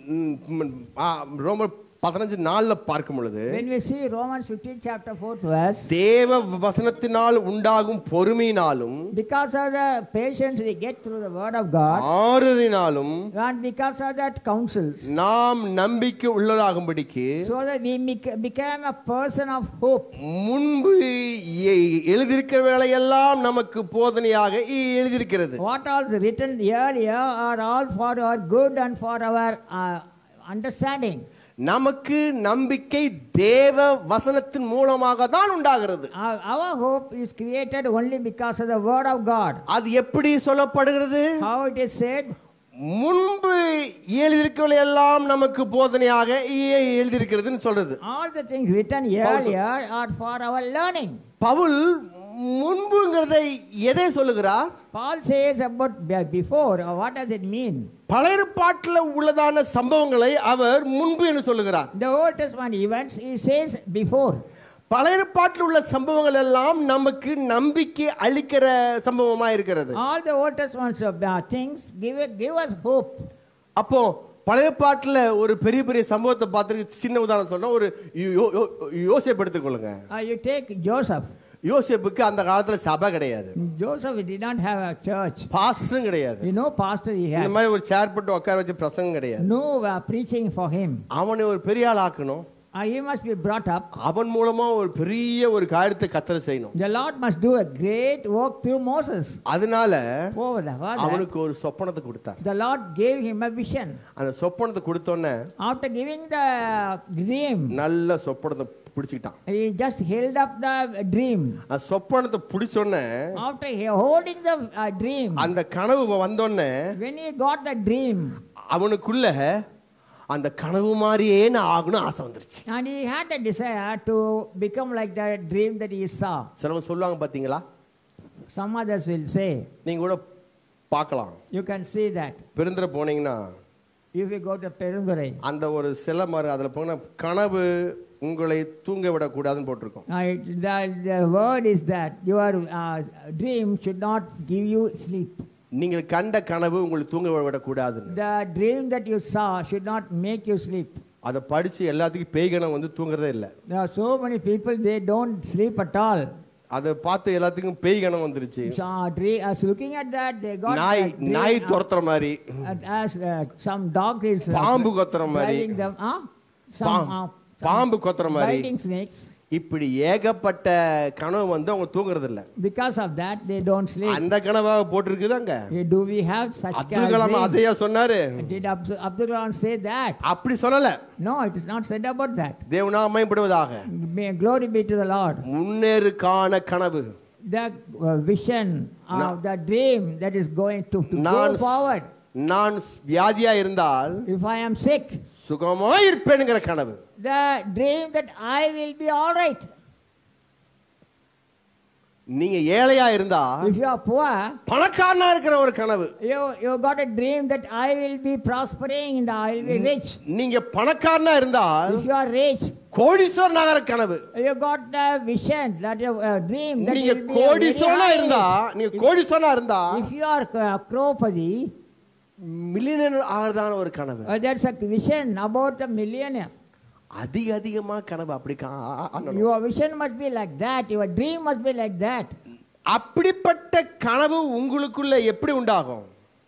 ரோமர் பதினைந்து நாலுல பார்க்கும் பொழுது, When we see Romans fifteenth chapter fourth verse, தேவ வசனத்தினால் உண்டாகும் பொறுமையினாலும் because of the patience we get through the word of God, ஆறுதலினாலும் and because of that counsels, நாம் நம்பிக்கை உள்ளவராகும்படிக்கு so that we bec- became a person of hope. முன்பு எ- எழுதியிருக்கிற வேலையெல்லாம் நமக்கு போதனையாக எழுதியிருக்கிறது. What all written earlier are all for our good and for our uh, understanding. நமக்கு நம்பிக்கை தேவ வசனத்தின் மூலமாக தான் உண்டாகிறது. Our, our hope is created only because of the word of God. அது எப்படி சொல்லப்படுகிறது? How it is said? முன்பு எழுதியிருக்கவில்லை எல்லாம் நமக்கு போதனையாக எழுதியிருக்கிறதுன்னு சொல்றது. All the things written earlier are for our learning. Pavul முன்புங்கிறதை எதை சொல்லுகிறார்? Paul says about be- before. uh, What does it mean? பழைய ஏற்பாட்டில் உள்ளதான சம்பவங்களை அவர் முன்பு என்று சொல்லுகிறார். The Old Testament events, he says before. பழைய ஏற்பாட்டில் உள்ள சம்பவங்கள் எல்லாம் நமக்கு நம்பிக்கை அளிக்கிற சம்பவமா இருக்கிறது. All the Old Testament uh, things give it, give us hope. அப்போ பழைய ஏற்பாட்டில் ஒரு பெரிய பெரிய சம்பவத்தை பார்த்துருக்கு. சின்ன உதாரணம் சொன்னா, ஒரு யோ- யோ- யோசேப்பு எடுத்துக்கொள்ளுங்க. Uh, you take Joseph. யோசேப்புக்கு அந்த காலத்துல சபை கிடையாது, Joseph did not have a church. பாஸ்டரும் கிடையாது, You know, pastor he இந்த had. மாதிரி ஒரு சேர் போட்டு உட்கார வச்சு பிரசங்கம் கிடையாது. No uh, preaching for him. அவனை ஒரு பெரிய ஆள் ஆக்கணும், Uh, he must be brought up. அவன் மூலமா ஒரு பெரிய ஒரு காரியத்தை கத்தரை செய்யணும். The Lord must do a great work through Moses. அதனால Over the father, அவனுக்கு ஒரு சொப்பனத்தை கொடுத்தார். the Lord gave him a vision. அந்த சொப்பனத்தை கொடுத்தோன்னே After giving the dream, நல்ல சொப்பனத்தை பிடிச்சிக்கிட்டான். he just held up the dream. அந்த சொப்பனத்தை பிடிச்சோன்னே, After he holding the uh, dream, அந்த கனவு வந்தோடனே when he got the dream, அவனுக்குள்ள அந்த கனவு மாதிரியே நான் ஆகணும் ஆசை வந்துருச்சு. and he had a desire to become like the dream that he saw. சிலவங்க சொல்லுவாங்க பாத்தீங்களா, Some others will say, நீங்க கூட பார்க்கலாம், you can see that. பெருந்திர போனீங்கன்னா If you go to Perundurai, அந்த ஒரு சில மாதிரி அதில் போன கனவு உங்களை தூங்க விடக்கூடாதுன்னு போட்டிருக்கோம். uh, it- the, the word is that your uh, dream should not give you sleep. நீங்கள் கண்ட கனவு உங்களை தூங்க விடக்கூடாதுன்னு. The dream that you saw should not make you sleep. அதை படிச்சு எல்லாத்துக்கும் பேய்கணம் வந்து தூங்குறதே இல்லை. There are so many people, they don't sleep at all. அதை பார்த்து எல்லாத்துக்கும் பேய்கணம் வந்துருச்சு. So, uh, dre- as looking at that, they got நாய் that dream, நாய் uh, துரத்துற மாதிரி, uh, as uh, some dog is uh, பாம்பு கொத்துற மாதிரி, driving them, uh, some, பாம்- uh, பாம்பு கொத்துற மாதிரி, biting snakes. இப்படி ஏகப்பட்ட கனவு வந்து அவங்க தூங்குறது இல்ல. Because of that, they don't sleep. அந்த கனவாக போட்டிருக்குதாங்க. Do we have such kind Abdul of Kalam dream? அதையா சொன்னாரு? Did Abdul Abdul Kalam say that? அப்படி சொல்லல. No, it is not said about that. தேவனாக மகிமைப்படுவதாக. May glory be to the Lord. முன்னேறுக்கான கனவு, The uh, vision of Na- the dream that is going to, to go நான் forward. நான் வியாதியா இருந்தால் If I am sick, சுகமாய் இருப்பேன்ங்கிற கனவு. the dream that I will be all right. நீங்க ஏழையா இருந்தா If you are poor, பணக்காரனா இருக்கிற ஒரு கனவு. you you got a dream that I will be prospering and I will be rich. நீங்க பணக்காரனா இருந்தால் If you are rich, கோடீஸ்வரன் ஆகிற கனவு. you got the vision that you uh, dream that நீங்க you will be a very கோடீஸ்வரனா high இருந்தா, rich. நீங்க கோடீஸ்வரனா இருந்தா If you are uh, crowpadi, millionaire ஆகிறதான ஒரு கனவு. uh, that's a vision about the millionaire. அதிக அதிகமா கனவு அப்படி காணணும். Your vision must be like that. Your dream must be like that. அப்படிப்பட்ட கனவு உங்களுக்குள்ள எப்படி உண்டாகும்?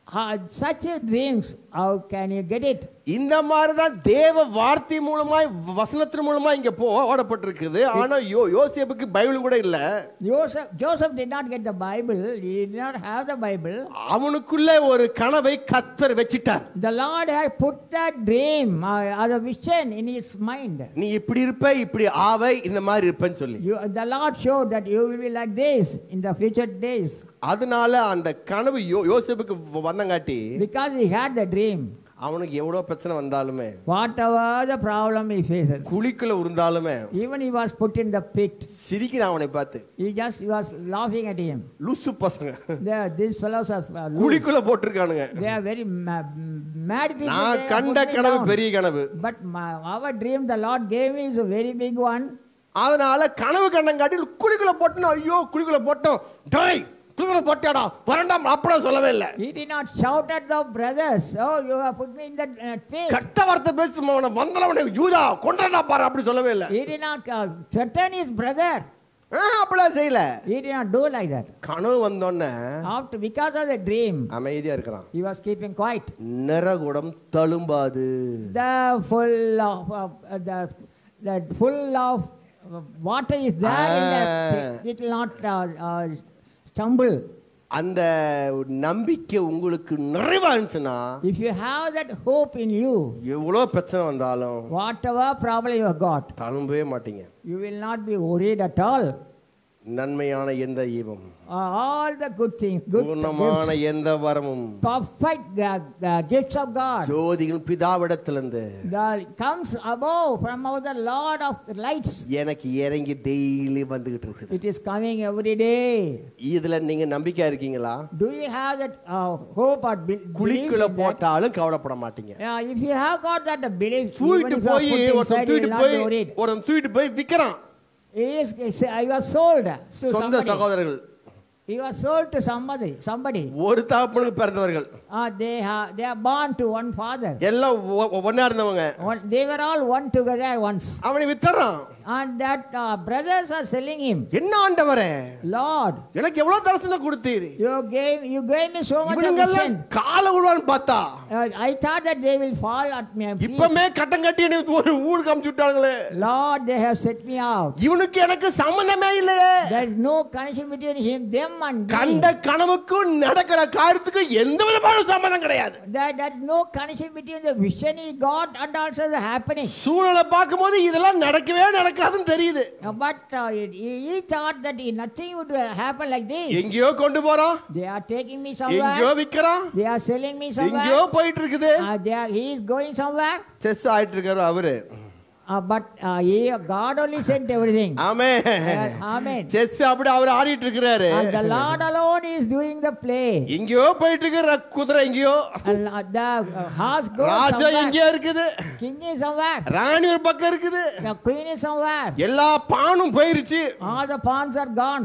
uh, such a dreams, how can you get it? இந்த மாதிரி தான் தேவ வார்த்தை மூலமாய் வசனத்தின் மூலமா இங்க போ ஓடப்பட்டிருக்குது. ஆனா யோ யோசேப்புக்கு பைபிள் கூட இல்ல. Joseph, Joseph did not get the Bible. He did not have the Bible. அவனுக்குள்ள ஒரு கனவை கர்த்தர் வச்சிட்டார். The Lord had put that dream uh, as a vision in his mind. நீ இப்படி இருப்ப, இப்படி ஆவை, இந்த மாதிரி இருப்பேன்னு சொல்லி. You, the Lord showed that you will be like this in the future days. அதனால அந்த கனவு யோ யோசேப்புக்கு வந்தங்காட்டி, Because he had the dream. அவனுக்கு எவ்வளவு பிரச்சனை வந்தாலுமே, Whatever the problem he faces, குழிக்குள்ள இருந்தாலுமே, even he was put in the pit, சிரிக்கிறான் அவனை பார்த்து. he just he was laughing at him. லூசு பசங்க, They are, these fellows are uh, loose. குழிக்குள்ள போட்டிருக்கானுங்க. They are very ma- mad people. நான் They are கண்ட put me கனவு down. பெரிய கனவு. But my, our dream the Lord gave me is a very big one. அதனால கனவு கண்டங்காட்டி குழிக்குள்ள போட்டோம். ஐயோ குழிக்குள்ள போட்டோம், டேய் குழிக்குள்ள போட்டாடா வரண்டாம் அப்பலாம் சொல்லவே இல்ல. He did not shout at the brothers, oh you have put me in the uh, pit. கட்ட வார்த்தை பேசுமவன வந்தனவனே யூதா கொன்றடா பாரு அப்படி சொல்லவே இல்ல. He did not uh, threaten his brother. அப்பலாம் செய்யல. He did not do like that. கனவு வந்தோனே After because of the dream, அமைதியா இருக்கிறான். he was keeping quiet. நிறகுடம் தழும்பாது. The full of uh, the the full of uh, water is there in the pit. It will not uh, uh, stumble. அந்த நம்பிக்கை உங்களுக்கு நிறைவா இருந்துச்சுன்னா, If you have that hope in you, எவ்வளவு பிரச்சனை வந்தாலும் whatever problem you have got, தழும்பவே மாட்டீங்க. you will not be worried at all. நன்மையான எந்த ஈவம், Uh, all the good things, good பூர்ணமான gifts, எந்த வரமும் perfect uh, uh, gifts of God, ஜோதிகள் பிதாவிடத்திலிருந்து that comes above from our the Lord of lights. எனக்கு இறங்கி daily வந்துகிட்டு இருக்குது. It is coming every day. இதுல நீங்க நம்பிக்கையா இருக்கீங்களா? Do you have that uh, hope or be- belief குழிக்குள்ள in that? போட்டாலும் கவலைப்பட மாட்டீங்க. Yeah, if you have got that uh, belief, even தூக்கிட்டு if you are போய் put ஒருத்தன் inside, you will தூக்கிட்டு not போய் be worried. ஒருத்தன் தூக்கிட்டு போய் விக்கிறான். He is, I was sold to சொந்த somebody. சகோதரர்கள், He was sold to somebody. Somebody. ஒரு தகப்பனுக்கு பிறந்தவர்கள், Uh, they have they are born to one father. எல்லாம் ஒ- ஒண்ணா இருந்தவங்க. One, they were all one together once. அவனை வித்தறான். And that uh, brothers are selling him. என்ன ஆண்டவரே, Lord, எனக்கு எவ்வளவு தரிசனம் கொடுத்தீர். you gave you gave me so much of இவனுங்கெல்லாம் vision. கால விடுவான்னு பார்த்தா, Uh, I thought that they will fall at my feet. இப்பமே கட்டம் கட்டி எனக்கு ஒரு ஊர் காமிச்சு விட்டாங்களே. Lord, they have set me out. இவனுக்கு எனக்கு சம்பந்தமே இல்லையே. There is no connection between him, them and me. கண்ட கனவுக்கும் நடக்கிற காரியத்துக்கும் எந்த விதமான சம்பந்தம் கிடையாது. There, there is no connection between the vision he got and also the happening. சூழலை பார்க்கும்போது இதெல்லாம் நடக்கவே நடக்காதுன்னு தெரியுது. Uh, But uh, he, he thought that he, nothing would uh, happen like this. எங்கேயோ கொண்டு போறான், They are taking me எங்கேயோ somewhere. விக்கிறான், They are selling me எங்கேயோ somewhere. போயிட்டு இருக்குது. Uh, they are, he is going somewhere. Chess ஆயிட்டு இருக்காரு அவரு. Uh, but uh, he, God only sent everything. Amen. Uh, Amen. Chess அப்படி அவர் ஆடிட்டு இருக்கிறாரு. And the Lord alone is doing the play. எங்கேயோ போயிட்டு இருக்கிற குதிரை எங்கேயோ, And uh, the uh, horse goes Raja somewhere. எங்கேயோ இருக்குது, King is somewhere. ராணி ஒரு பக்கம் இருக்குது, The queen is somewhere. எல்லா பானும் போயிருச்சு, All the pawns are gone.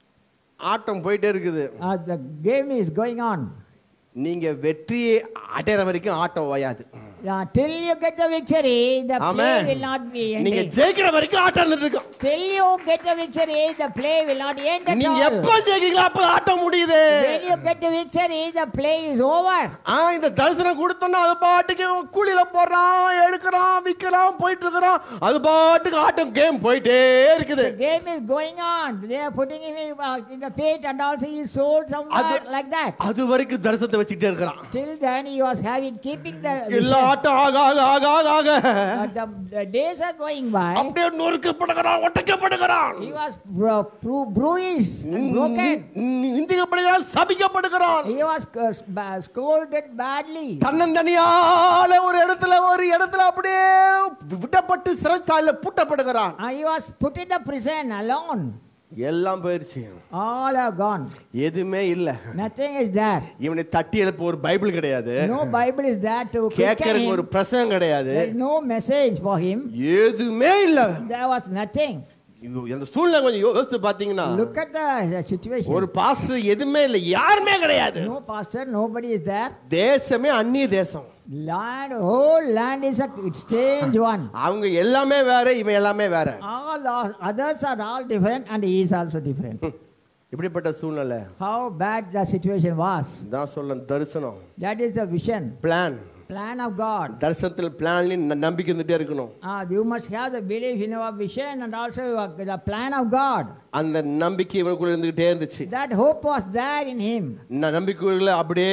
ஆட்டம் போயிட்டே இருக்குது. Uh, the game is going on. நீங்க வெற்றியை அடைற வரைக்கும் ஆட்டம் ஓயாது. Yeah, till you get the victory, the play amen. will not be நீங்க ending. ஜெயிக்கிற வரைக்கும் ஆட்டம் இருந்துட்டு இருக்கும். Till you get the victory, the play will not end at நீங்க all. எப்ப ஜெயிக்கீங்களோ அப்ப ஆட்டம் முடியுது. When you get the victory, the play is over. ஆ இந்த தரிசனம் கொடுத்தோம்னா அது பாட்டுக்கு கூலில போறான், எடுக்கிறான், விக்கிறான், போயிட்டு இருக்கிறான், அது பாட்டுக்கு ஆட்டம் கேம் போயிட்டே இருக்குது. The game is going on. They are putting him in, uh, in the pit and also he is sold somewhere அது- like that. அது வரைக்கும் தரிசனத்தை வச்சுக்கிட்டே இருக்கிறான். Till then he was having keeping the எல்லா ஆட்டம் ஆக ஆக ஆக ஆக ஆக uh, the, the days are going by. அப்படியே நொறுக்கப்படுகிறான், ஒட்டக்கப்படுகிறான், He was bru- bru- bruised and broken. நிந்திக்கப்படுகிறான், சபிக்கப்படுகிறான். He was uh, ba- scolded badly. தன்னந்தனியான ஒரு இடத்துல ஒரு இடத்துல அப்படியே விட்டப்பட்டு சிறைச்சாலையில பூட்டப்படுகிறான். And he was put in the prison alone. எல்லாம் போயிருச்சு, All are gone. எதுவுமே இல்ல. Nothing is there. இவனை தட்டி எழுப்ப ஒரு பைபிள் கிடையாது, No Bible is there to quicken கேட்கறதுக்கு ஒரு him. பிரசங்கம் கிடையாது, There is no message for him. எதுவுமே இல்ல. There was nothing. இது அந்த சூழ்நிலை கொஞ்சம் யோ- யோசிச்சு பாத்தீங்கன்னா, Look at the the situation. ஒரு பாஸ்டர் எதுவுமே இல்ல, யாருமே கிடையாது. No pastor, nobody is there. தேசமே அந்நிய தேசம். Land, whole land is a strange one. அவங்க எல்லாமே வேற, இவன் எல்லாமே வேற. All the others are all different and he is also different. இப்படிப்பட்ட சூழ்நிலை how bad the situation was. தான் சொல்ல தரிசனம், That is the vision, plan. plan of God. தரிசனத்தில் பிளான்ல நம்பிக்கை இருந்துட்டே இருக்கணும். Uh, you must have the belief in our vision and also your- the plan of God. அந்த நம்பிக்கை இவனுக்குள்ள இருந்துகிட்டே இருந்துச்சு. That hope was there in him. ந- நம்பிக்கைகளை அப்படியே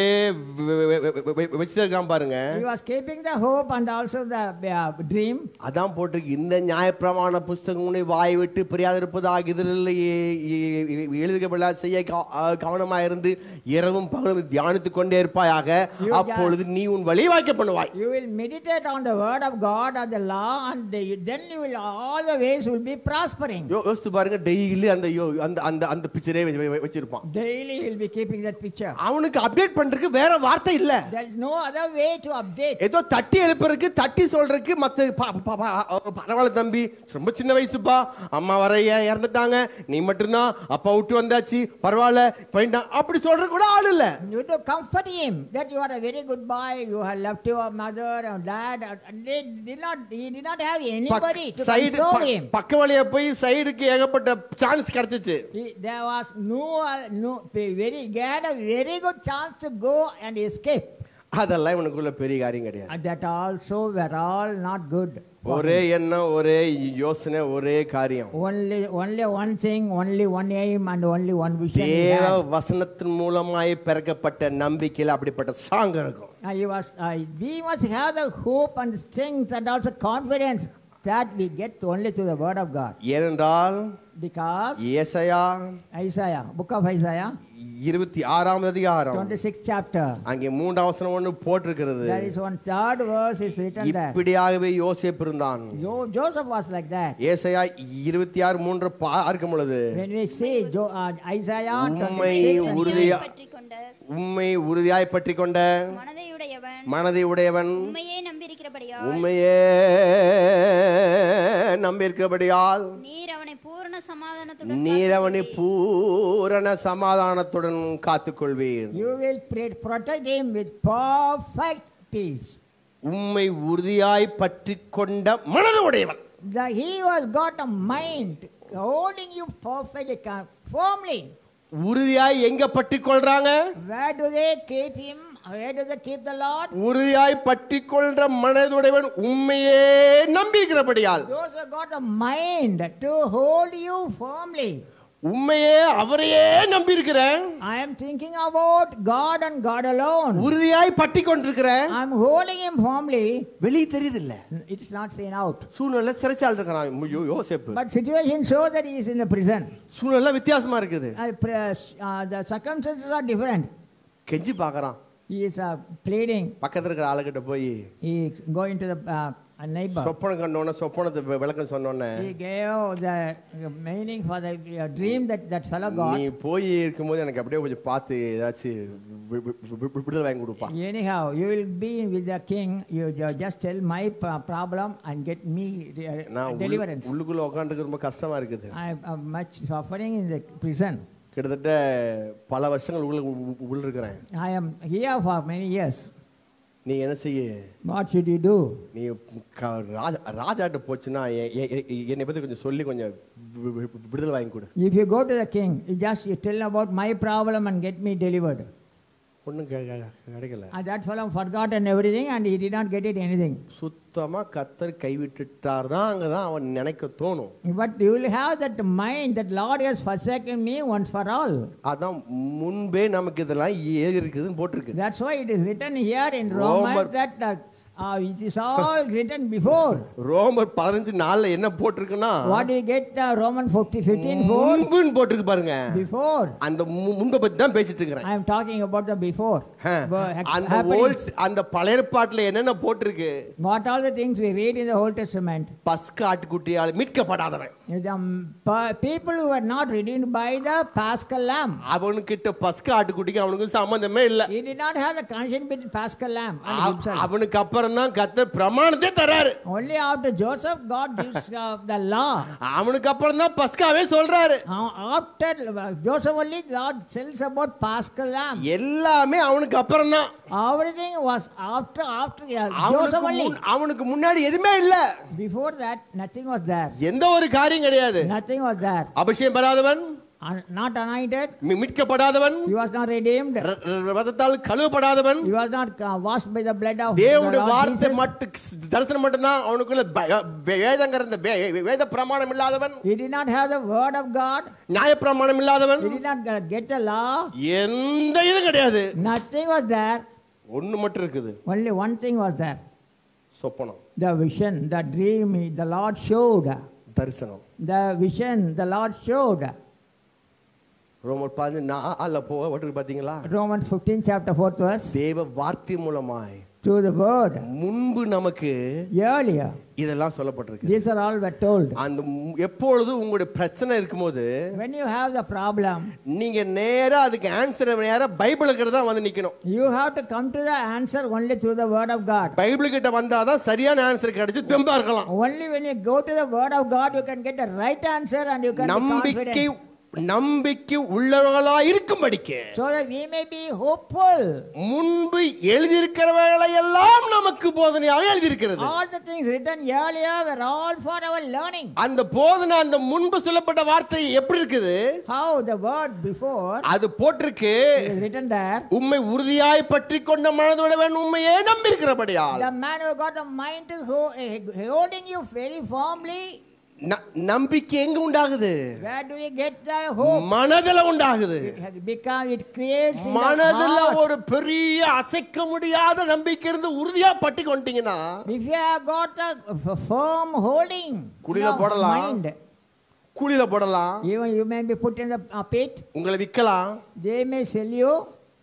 வச்சுட்டே இருக்கான் பாருங்க. He was keeping the hope and also the uh, dream. அதான் போட்டிருக்கு, இந்த நியாயப்பிரமாண புஸ்தகம் உன்னை வாய் விட்டு பிரியாதிருப்பதாக இதில் எழுதுகப்பட செய்ய கவ- அஹ் கவனமாயிருந்து இரவும் பகலும் தியானித்துக் கொண்டே இருப்பாயாக, அப்பொழுது நீ உன் வழி வாய்க்க பண்ணுவாய். You will meditate on the word of God and the law, and the- then you will all the ways will be prospering. யோ- யோசித்து பாருங்க, டெய்லி அந்த யோ- அந்த அந்த அந்த பிக்சரே வச்சிருப்பான். Daily he will be keeping that picture. அவனுக்கு அப்டேட் பண்றதுக்கு வேற வார்த்தை இல்ல. There is no other way to update. ஏதோ தட்டி எழுப்புறதுக்கு தட்டி சொல்றதுக்கு மத்த ப- ப- ப- பரவாயில்ல தம்பி, ரொம்ப சின்ன வயசுப்பா, அம்மா வர இ- இறந்துட்டாங்க, நீ மட்டும்தான், அப்பா விட்டு வந்தாச்சு, பரவாயில்ல போயிட்டான், அப்படி சொல்றது கூட ஆள் இல்ல. You have to comfort him that you are a very good boy, you have left your mother and dad, and they did not, he did not have anybody to side console him. பக்க வழியா போய் சைடுக்கு ஏகப்பட்ட chance கிடைச்சிச்சு. He, there was no, uh, no very, he had a very good chance to go and escape. அதெல்லாம் இவனுக்குள்ள பெரிய காரியம் கிடையாது. And that also were all not good. ஒரே எண்ணம், ஒரே யோசனை, ஒரே காரியம். Only, only one thing, only one aim, and only one vision. he தேவ had. வசனத்தின் மூலமாய் பிறக்கப்பட்ட நம்பிக்கையில அப்படிப்பட்ட சாங்க இருக்கும். Uh, he was, uh, we must have the hope and strength and also confidence that we get only through the word of God. ஏனென்றால் Because ஏசாயா Isaiah, book of Isaiah, இருபத்தி ஆறாம் அதிகாரம் twenty-sixth chapter, அங்கே மூன்றாம் வசனம் ஒன்று போட்டிருக்கிறது. there is one third verse is written there. இப்படியாகவே யோசேப்பு இருந்தான். Jo- Joseph was like that. ஏசாயா இருபத்தி ஆறு மூன்று பார்க்கும் பொழுது, When we see Jo- uh, Isaiah உம்மை twenty-six and உறுதியா பற்றிக் கொண்ட உம்மை உறுதியாய் பற்றிக் கொண்ட மனதையுடையவன் மனதை உடையவன் உண்மையே நம்பியிருக்கிறபடியால் உண்மையே நம்பியிருக்கிறபடியால் நீர் அவனை பூரண சமாதானத்துடன் நீர் அவனை பூரண சமாதானத்துடன் காத்துக்கொள்வீர். you will pre- protect him with perfect peace. உம்மை உறுதியாய் பற்றிக் கொண்ட மனது உடையவன். The, he was got a mind holding you perfectly, ca- firmly. உறுதியாய் எங்க பற்றிக் கொள்றாங்க? Where do they keep him? Where do they keep the Lord? உறுதியாய் பற்றிக் கொள்ற மனதுடையவன் உண்மையே நம்பியிருக்கிறபடியால். Those who got a mind to hold you firmly. உண்மையே அவரையே நம்பியிருக்கிறேன். I am thinking about God and God alone. உறுதியாய் பற்றிக் கொண்டிருக்கிறேன். I am holding him firmly. வெளியே தெரியுது இல்ல, It is not seen out. சூழ்நிலை சிறைச்சால் இருக்கிறான் யோ- யோசேப்பு. But situation shows that he is in the prison. சூழ்நிலை வித்தியாசமா இருக்குது. Uh, pre- uh, the circumstances are different. கெஞ்சி பாக்குறான். He is uh, pleading. பக்கத்துல இருக்கிற ஆளுகிட்ட போய் He is going to the uh, a neighbor. சொப்பனம் கண்டோன்னு சொப்பனத்தை வி- விளக்கம் சொன்னோன்னே, He gave the meaning for the uh, dream that that fellow நீ got. போய் இருக்கும்போது எனக்கு அப்படியே கொஞ்சம் பார்த்து ஏதாச்சும் வி- வி- வி- விடுதலை வாங்கி கொடுப்பா. Anyhow, you will be with the king. You ju- just tell my p- problem and get me uh, நான் உள்ளு- deliverance. உள்ளுக்குள்ள உட்காந்துருக்கு ரொம்ப கஷ்டமா இருக்குது. I am much suffering in the prison. கிட்டத்தட்ட பல வருஷங்கள் உள்ள உ- உள்ள இருக்கிறேன். I am here for many years. நீ என்ன செய்ய, What should you do? நீ க- ராஜா ராஜாட்ட போச்சுன்னா எ- எ- எ- என்னை பத்தி கொஞ்சம் சொல்லி கொஞ்சம் வி- வி- விடுதலை வாங்கி கொடு. If you go to the king, you just you tell about my problem and get me delivered. ஒன்றும் கிடைக்கல. And that fellow forgotten everything and he did not get it anything. சுத்தமா கத்தர் கைவிட்டுட்டார் தான் அங்கதான் அவன் நினைக்க தோணும். But you will have that mind that Lord has forsaken me once for all. அதான் முன்பே நமக்கு இதெல்லாம் ஏறி இருக்குதுன்னு போட்டிருக்கு. That's why it is written here in Roman- Romans that uh, uh, it is all written before. ரோமர் பதினஞ்சு நாள்ல என்ன போட்டிருக்குன்னா, What do you get uh, Romans fifteen four? முன்புன்னு போட்டிருக்கு பாருங்க. Before. அந்த மு- முன்பை பத்தி தான் பேசிட்டு இருக்கிறேன். I am talking about the before. ஆ, Wo- hap- அந்த happenings. ஓல்ட் அந்த பழைய ஏற்பாட்டுல என்னென்ன போட்டிருக்கு? What all the things we read in the Old Testament? பஸ்கா ஆட்டுக்குட்டியால் மீட்கப்படாதவன், The um, pa- people who were not redeemed by the Paschal Lamb. அவனுக்கிட்ட பஸ்கா ஆட்டுக்குட்டிக்கு அவனுக்கு சம்பந்தமே இல்ல. He did not have the connection between Paschal Lamb and அவ- himself. அவனுக்கு அப்புறம் தான் கத்தர் பிரமாணத்தை தராரு. Only after Joseph, God gives uh, the law. அவனுக்கு அப்புறம் தான் பஸ்காவே சொல்றாரு. Uh, after uh, Joseph only, God tells about Paschal Lamb. எல்லாமே அவனுக்கு அப்புறம் தான். Everything was after after uh, அவனுக்கு Joseph only. முன்- அவனுக்கு முன்னாடி எதுவுமே இல்ல. Before that, nothing was there. எந்த ஒரு காரியம் கிடையாது. Nothing was there. அபிஷேகம் பெறாதவன் un- not anointed, மீ- மீட்கப்படாதவன், he was not redeemed, ர- ர- ரத்தத்தால் கழுவப்படாதவன், he was not uh, washed by the blood of the தேவனுடைய Lord வார்த்தை Jesus. மட்டும் தரிசனம் மட்டும்தான் அவனுக்குள்ள ப- வேதங்கிற இந்த வே- வேத பிரமாணம் இல்லாதவன், He did not have the word of God. நியாய பிரமாணம் இல்லாதவன், He did not uh, get the law. எந்த இதுவும் கிடையாது. Nothing was there. ஒண்ணு மட்டும் இருக்குது, Only one thing was there. சொப்பனம், The vision, the dream, the Lord showed. தரிசனம். The vision, the Lord showed. ரோமர் பதினஞ்சு நாலுல போக பாத்தீங்களா? Romans fifteen chapter fourth verse. தேவ வார்த்தை மூலமாய் To the word. முன்பு நமக்கு Earlier. இதெல்லாம் சொல்லப்பட்டிருக்கு. These are all were told. அந்த மு- எப்பொழுது உங்களுடைய பிரச்சனை இருக்கும்போது When you have the problem, நீங்க நேரா அதுக்கு ஆன்சர் நேரா பைபிளுக்கு தான் வந்து நிக்கணும். you have to come to the answer only through the word of God. Bible கிட்ட வந்தாதான் சரியான ஆன்சர் கிடைச்சு தெம்பா இருக்கலாம். Only when you go to the word of God, you can get the right answer and you can be நம்பிக்கை confident. நம்பிக்கை உள்ளவர்களா இருக்கும்படிக்கு So that we may be hopeful. முன்பு எழுதியிருக்கிறவைகளை எல்லாம் நமக்கு போதனையாக எழுதியிருக்கிறது. All the things written earlier were all for our learning. அந்த போதனை அந்த முன்பு சொல்லப்பட்ட வார்த்தை எப்படி இருக்குது? How the word before அது போட்டிருக்கு, is written there. உம்மை உறுதியாய் பற்றி கொண்ட மனதுடையவன் உண்மையே நம்பியிருக்கிறபடியால். The man who got the mind to hold, holding you very firmly. ந- நம்பிக்கை எங்க உண்டாகுது? Where do we get the hope? மனதுல உண்டாகுது. It has become, it creates in the மனதுல heart. ஒரு பெரிய அசைக்க முடியாத நம்பிக்கை இருந்து உறுதியா பற்றி கொண்டீங்கன்னா If you have got a f- firm holding in குழியில your போடலாம், mind, குழியில போடலாம், even you may be put in the uh, pit, உங்களை விக்கலாம், they may sell you,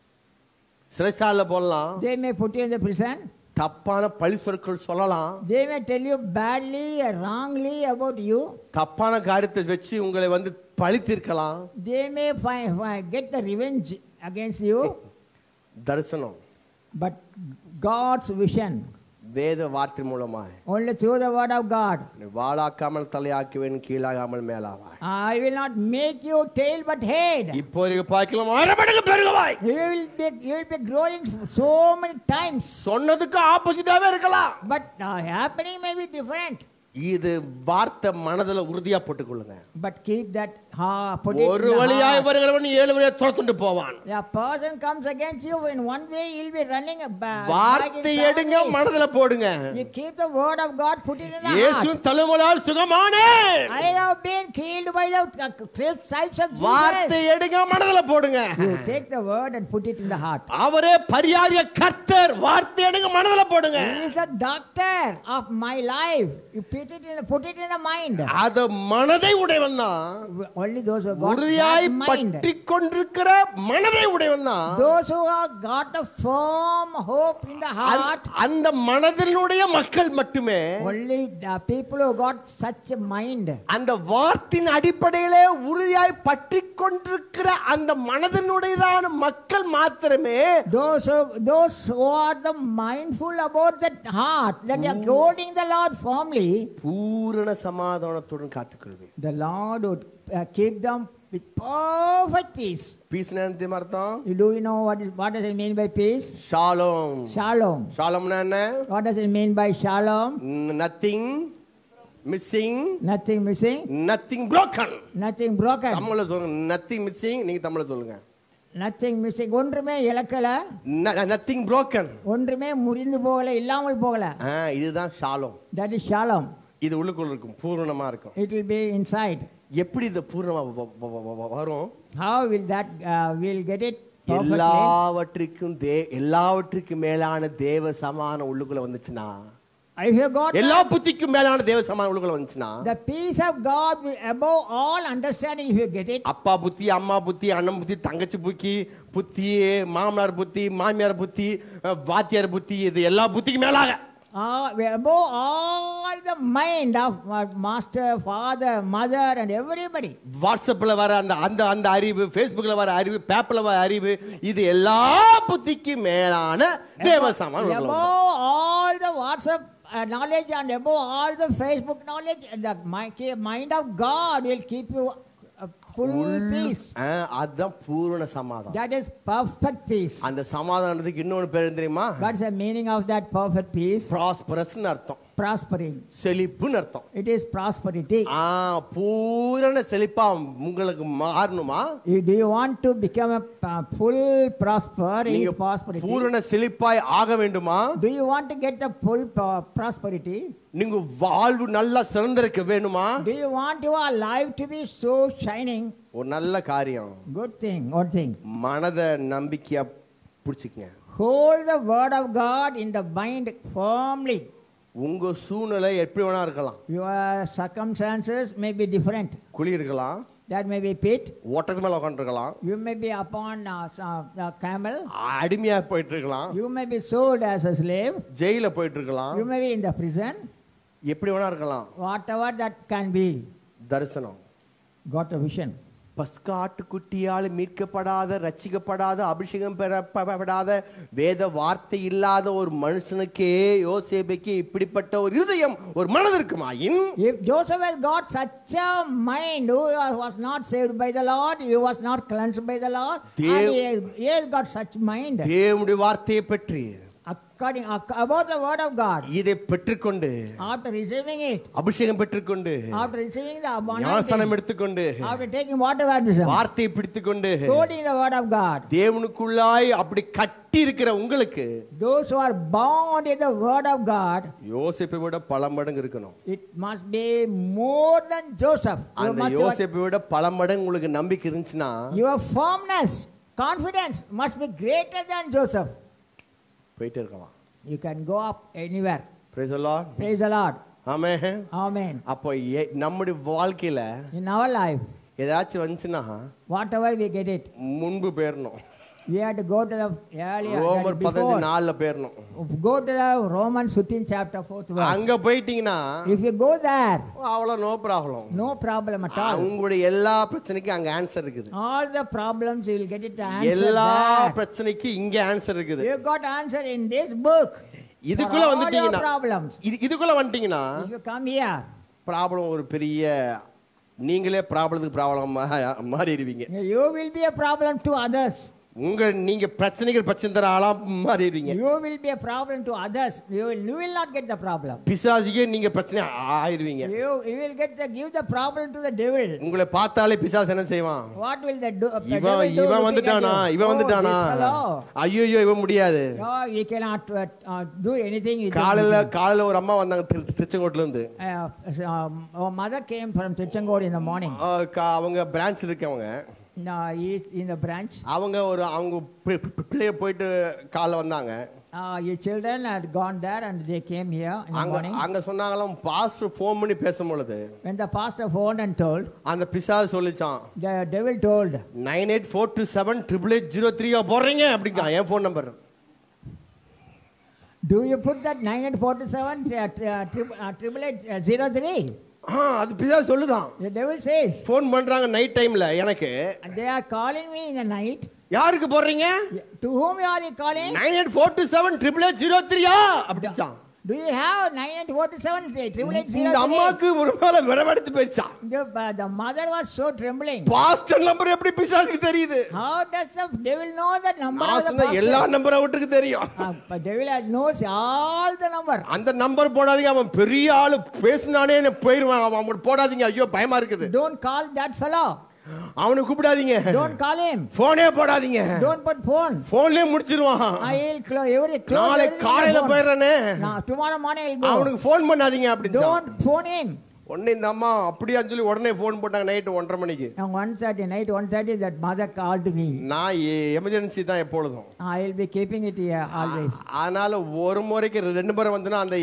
சிறைச்சாலையில போடலாம், they may put you in the prison, தப்பான பழி சொற்கள் சொல்லலாம், they may tell you badly or wrongly about you, தப்பான காரியத்தை வச்சு உங்களை வந்து பழி தீர்க்கலாம். they may find, find, get the revenge against you, தரிசனம் but God's vision, வேத வார்த்தை மூலமாய் only through the word of God. நீ வாளாக்காமல் தலையாக்குவேன், கீழாகாமல் மேலாவாய். I will not make you tail but head. இப்போதைக்கு பார்க்கலாம் ஆயிரம் மடங்கு பெருகுவாய். You will be, you will be growing so many times, சொன்னதுக்கு ஆப்போசிட்டாவே இருக்கலாம். but uh, happening may be different. இது வார்த்தை மனதுல உறுதியா போட்டுக்கொள்ளுங்க. But keep that uh, put it in ஒரு the வழியாய் heart. வருகிறவன் ஏழு வழியா துரத்துண்டு போவான். A person comes against you in one way, he'll be running a ba- வார்த்தை back in எடுங்க, seven ways. மனதுல போடுங்க. You keep the word of God, put it in the இயேசு heart. தழும்பலால் சுகமானேன். I have been healed by the uh, stripes of வார்த்தை Jesus. எடுங்க, மனதுல போடுங்க. You take the word and put it in the heart. அவரே பரியாரிய கர்த்தர். வார்த்தை எடுங்க, மனதுல போடுங்க. He is the doctor of my life. You put it in the, put it in the mind. அத மனதை உடையவன் தான். Only those who got உறுதியாய் that mind. பற்றி கொண்டிருக்கிற மனதை உடையவன் தான். Those who have got a firm hope in the heart. அந்த மனதினுடைய மக்கள் மட்டுமே Only the people who got such a mind. அந்த வார்த்தையின் அடிப்படையிலே உறுதியாய் பற்றி கொண்டிருக்கிற அந்த மனதினுடையதான மக்கள் மாத்திரமே Those who, those who are the mindful about that heart, that they are holding the Lord firmly, பூரண சமாதானத்துடன் காத்துக்கொள்வேன். the Lord would uh, keep them with perfect peace. Peace என்ன அர்த்தம்? You do you know what is what does it mean by peace? Shalom. Shalom. ஷாலோம்னா என்ன? What does it mean by shalom? Nothing missing, Nothing missing, nothing broken. nothing broken, தமிழ்ல சொல்லுங்க. Nothing missing, நீங்க தமிழ்ல சொல்லுங்க. nothing missing. ஒன்றுமே இழக்கல, nothing broken. ஒன்றுமே முறிந்து போகல, இல்லாமல் போகல. ஆ, இதுதான் ஷாலோம். That is shalom. இது உள்ளுக்குள்ள இருக்கும், பூரணமா இருக்கும். It will be inside. எப்படி இது பூரணமா வ- வ- வ- வ- வரும்? How will that uh, we'll get it perfectly? எல்லாவற்றுக்கும் தே எல்லாவற்றுக்கும் மேலான தேவ சமாதானம் உள்ளுக்குள்ள வந்துச்சுன்னா, If you got எல்லா புத்திக்கும் மேலான தேவ சமாதானம் உள்ளுக்குள்ள வந்துச்சுன்னா, the peace of God will above all understanding, if you get it, அப்பா புத்தி, அம்மா புத்தி, அண்ணன் புத்தி, தங்கச்சி புத்தி, புத்தி, மாமனார் புத்தி, மாமியார் புத்தி, அஹ், வாத்தியார் புத்தி, இது எல்லா புத்திக்கும் மேலாக uh, above all the mind of uh, master, father, mother and everybody, வாட்ஸ்அப்ல வர அந்த அந்த அந்த அறிவு, ஃபேஸ்புக்ல வர அறிவு, பேப்பர்ல வர அறிவு, இது எல்லா புத்திக்கும் மேலான தேவ சமாதானம் உள்ளுக்குள்ள வந்துரும். above all the WhatsApp uh, knowledge and above all the Facebook knowledge, the mi- mind of God will keep you uh, full peace. அஹ், அதுதான் பூரண சமாதானம். That is perfect peace. அந்த சமாதானத்துக்கு இன்னொரு பேர் தெரியுமா? What's the meaning of that perfect peace? Prosperous அர்த்தம். prospering. செழிப்புன்னு அர்த்தம். It is prosperity. ஆ பூரண செழிப்பா உங்களுக்கு மாறணுமா? Do you want to become a uh, full prosper in நீங்க prosperity? பூரண செழிப்பாய் ஆக வேண்டுமா? Do you want to get the full uh, prosperity? நீங்க வாழ்வு நல்லா சிறந்திருக்க வேணுமா? Do you want your life to be so shining? ஒரு நல்ல காரியம். Good thing, good thing. மனதை நம்பிக்கையா பிடிச்சுக்கங்க. Hold the word of God in the mind firmly. உங்க சூழ்நிலை எப்படி வேணா இருக்கலாம். Your circumstances may be different. குழி இருக்கலாம். That may be pit. ஓட்டத்து மேல உட்காந்துருக்கலாம். You may be upon uh, the camel. அடிமையா போயிட்டு இருக்கலாம். You may be sold as a slave. ஜெயில போயிட்டு இருக்கலாம். You may be in the prison. எப்படி வேணா இருக்கலாம். Whatever that can be. தரிசனம். Got a vision. பஸ்கா ஆட்டுக்குட்டியால் மீட்கப்படாத ரட்சிக்கப்படாத அபிஷேகம் பெறப்படாத வேத வார்த்தை இல்லாத ஒரு மனுஷனுக்கே யோசேப்புக்கு இப்படிப்பட்ட ஒரு இருதயம் ஒரு மனது இருக்குமாயின், if Joseph has got such a mind, who was not saved by the Lord, he was not cleansed by the Lord, Dev- and he has, he has got such mind தேவனுடைய வார்த்தையை பற்றி according about the word of God, இதை பெற்றுக்கொண்டு after receiving it, அபிஷேகம் பெற்றுக்கொண்டு after receiving the ஞானஸ்நானம் anointing, எடுத்துக்கொண்டு after taking water baptism, வார்த்தையை பிடித்துக்கொண்டு holding the word of God, தேவனுக்குள்ளாய் அப்படி கட்டி இருக்கிற உங்களுக்கு those who are bound in the word of God, யோசேப்பை விட பல மடங்கு இருக்கணும். it must be more than Joseph. You அந்த must யோசேப்பை விட பல மடங்கு உங்களுக்கு நம்பிக்கை இருந்துச்சுன்னா your firmness, confidence must be greater than Joseph. போயிட்டே இருக்கலாம். You can go up anywhere. Praise the Lord. Praise the Lord. Amen. Amen. அப்போ எ- நம்முடைய வாழ்க்கையில In our life, ஏதாச்சும் வந்துச்சுன்னா whatever we get it, முன்பு போயிடணும். we have to go to the earlier, ரோமர் that is பதினஞ்சு before. நாலுல போயிடணும். Go to the Romans fifteen chapter fourth verse. அங்க போயிட்டீங்கன்னா If you go there, அவ்வளோ no problem. no problem at all. உங்களுடைய எல்லா பிரச்சனைக்கும் அங்க ஆன்சர் இருக்குது. All the problems you will get it the answer எல்லா there. பிரச்சனைக்கும் இங்க ஆன்சர் இருக்குது. You got answer in this book. இதுக்குள்ள For all your வந்துட்டீங்கன்னா problems. இது இதுக்குள்ள வந்துட்டீங்கன்னா If you come here, problem ஒரு பெரிய நீங்களே ப்ராப்ளத்துக்கு ப்ராப்ளம் மாறிடுவீங்க. you will be a problem to others. உங்க நீங்க பிரச்சனைகள் பிரச்சனை தர ஆளா மாறிடுவீங்க. You will be a problem to others. You will, you will not get the problem. பிசாசுக்கே நீங்க பிரச்சனை ஆயிருவீங்க. You, you will get the, give the problem to the devil. உங்களை பார்த்தாலே பிசாசு என்ன செய்வான்? What will the do, uh, இவன் devil do இவன் looking வந்துட்டானா at you? இவன் Oh, வந்துட்டானா this fellow. ஐயோ இவன் முடியாது. No, he cannot uh, uh, do anything with காலையில him. காலையில ஒரு அம்மா வந்தாங்க திரு- திருச்செங்கோட்டுல இருந்து. Uh, um, our mother came from Tiruchengode in the morning. ஆ, கா- அவங்க பிரான்ச் இருக்கவங்க. No, he is in the branch. அவங்க ஒரு அவங்க பி- பி- பிள்ளைய போயிட்டு காலைல வந்தாங்க. Uh, your children had gone there and they came here in the அங்க morning. அங்க சொன்னாங்களாம் பாஸ்டர் ஃபோன் பண்ணி பேசும் பொழுது When the pastor phoned and told, அந்த பிசாசு சொல்லிச்சான், the devil told, nine eight four two seven triple eight zero three போடுறீங்க அப்படிங்க என் phone number. do you put that nine eight four seven uh, uh, triple eight uh, zero three? ஆ அது பிசாசு சொல்லுதான். The devil says, ஃபோன் பண்றாங்க night டைம்ல எனக்கு. and they are calling me in the night. யாருக்கு போடுறீங்க? To whom you are you calling? Nine eight four two seven triple eight zero த்ரீயா அப்படிச்சான். Do you have nine eight four seven triple eight zero இந்த three? அம்மாக்கு ஒரு மேல விரவெடுத்து போயிச்சான். The, uh, the mother was so trembling. Pastor number எப்படி பிசாசுக்கு தெரியுது? How does the devil know the number நான் of the சொன்ன pastor? எல்லா நம்பர் அவருக்கு தெரியும். Uh, but devil knows all the number. அந்த நம்பர் போடாதீங்க, அவன் பெரிய ஆளு பேசினானே போயிருவான். அவன் அவங்க போடாதீங்க, ஐயோ பயமா இருக்குது. Don't call that fellow. அவனை கூப்பிடாதீங்க. Don't call him. போனே போடாதீங்க. Don't put phone. போன்லயே முடிச்சிருவான். I will close every close. நாளை everything காலையில on phone. போயிடுறேனே. Now tomorrow morning I will go. அவனுக்கு போன் பண்ணாதீங்க அப்படின்னு. Don't phone him. உடனே இந்த அம்மா அப்படியே சொல்லி உடனே போன் போட்டாங்க நைட் ஒன்றரை மணிக்கு. And one thirty night one thirty that mother called me. நான் எமர்ஜென்சி தான் எப்பொழுதும். I will be keeping it here always. அதனால ஒரு முறைக்கு ரெண்டு முறை வந்துனா அந்த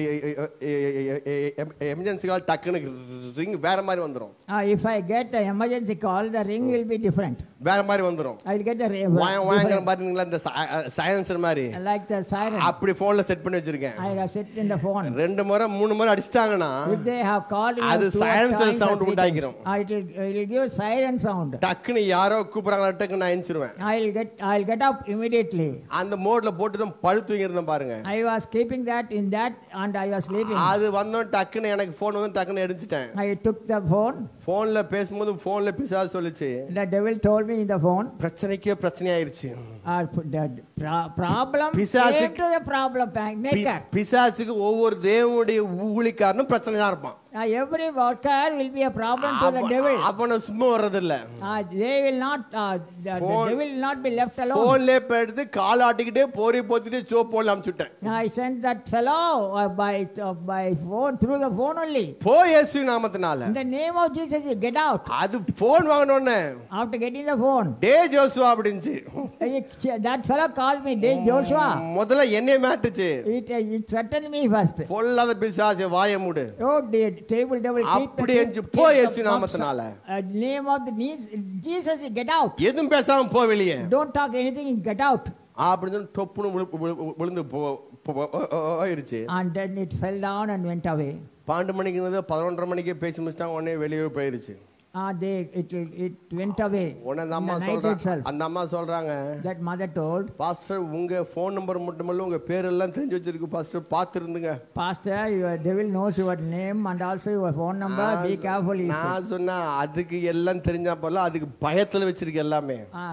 எமர்ஜென்சி கால் டக்குன்னு ரிங் வேற மாதிரி வந்துரும். Uh, if I get an emergency call, the ring will be different. வேற மாதிரி வந்துரும். I will get the ring. வாங்க வாங்க பாத்தீங்களா இந்த சைலன்சர் மாதிரி Like the siren. அப்படி போன்ல செட் பண்ணி வச்சிருக்கேன். I have set in the phone. ரெண்டு முறை மூணு முறை அடிச்சிட்டாங்கன்னா If they have called called me அது out two silencer times sound or three உண்டாக்கிரும். times. I will it will give siren sound. டக்குன்னு யாரோ கூப்பிடுறாங்க டக்குன்னு நான் எந்திரிச்சிருவேன். I'll get I'll get up immediately. அந்த மோட்ல போட்டு தான் படுத்து தூங்கி இருந்தேன் பாருங்க. I was keeping that in that and I was sleeping. அது வந்தோம் டக்குன்னு எனக்கு ஃபோன் வந்து டக்குன்னு எடுத்துட்டேன். I took the phone. ஃபோன்ல பேசும்போது ஃபோன்ல பிசாசு சொல்லுச்சு. The devil told me in the phone. பிரச்சனைக்கே பிரச்சனை ஆயிருச்சு. Uh, the pro- problem பிசாசு- came to the problem maker. பிசாசுக்கு ஒவ்வொரு தேவனுடைய ஊழிக்காரனும் பிரச்சனை தான் இருப்பான். Uh, every worker will be a problem to the devil. அவன சும்மா வர்றது இல்ல. Uh, they will not uh, the, the Phone- devil will not be left alone. போன்ல எடுத்து கால் ஆட்டிக்கிட்டே போரி போத்திட்டு சோப் போல அனுப்பிச்சுட்டேன். I sent that fellow uh, by uh, by phone through the phone only. போ இயேசு நாமத்தினால. In the name of Jesus, you get out. அது phone வாங்கனோனே After getting the phone, டே Joshua அப்படிஞ்சு uh, that fellow called me, Dave Joshua. முதல்ல என்னைய மாட்டுச்சு. It uh, it threatened me first. பொல்லாத பிசாசே வாயை மூடு. Oh, dear table devil, keep அப்படி the எஞ்சு keep போ the இயேசு box. நாமத்தினால. Uh, name of the knees, Jesus, you get out. எதுவும் பேசாம போ வெளியே. Don't talk anything, you get out. அப்படின்னு சொல்லி டொப்புன்னு விழு- விழு- விழுந்து போ- போ- ஆயிருச்சு. And then it fell down and went away. பன்னெண்டு மணிக்கு பதினொன்றரை மணிக்கே பேசி முடிச்சிட்டாங்க. உடனே வெளியே போயிருச்சு. Ah, they it it went away. உடனே அந்த in அம்மா the night சொல்றாங்க itself. அந்த அம்மா சொல்றாங்க That mother told, பாஸ்டர் உங்க போன் நம்பர் மட்டுமல்ல உங்க பேரெல்லாம் தெரிஞ்சு வச்சிருக்கு பாஸ்டர் பாத்துருந்துங்க. Pastor, your devil knows your name and also your phone number. Be careful. He said. நான் சொன்னா அதுக்கு எல்லாம் தெரிஞ்சா போல அதுக்கு பயத்துல வச்சிருக்கு எல்லாமே. Ah,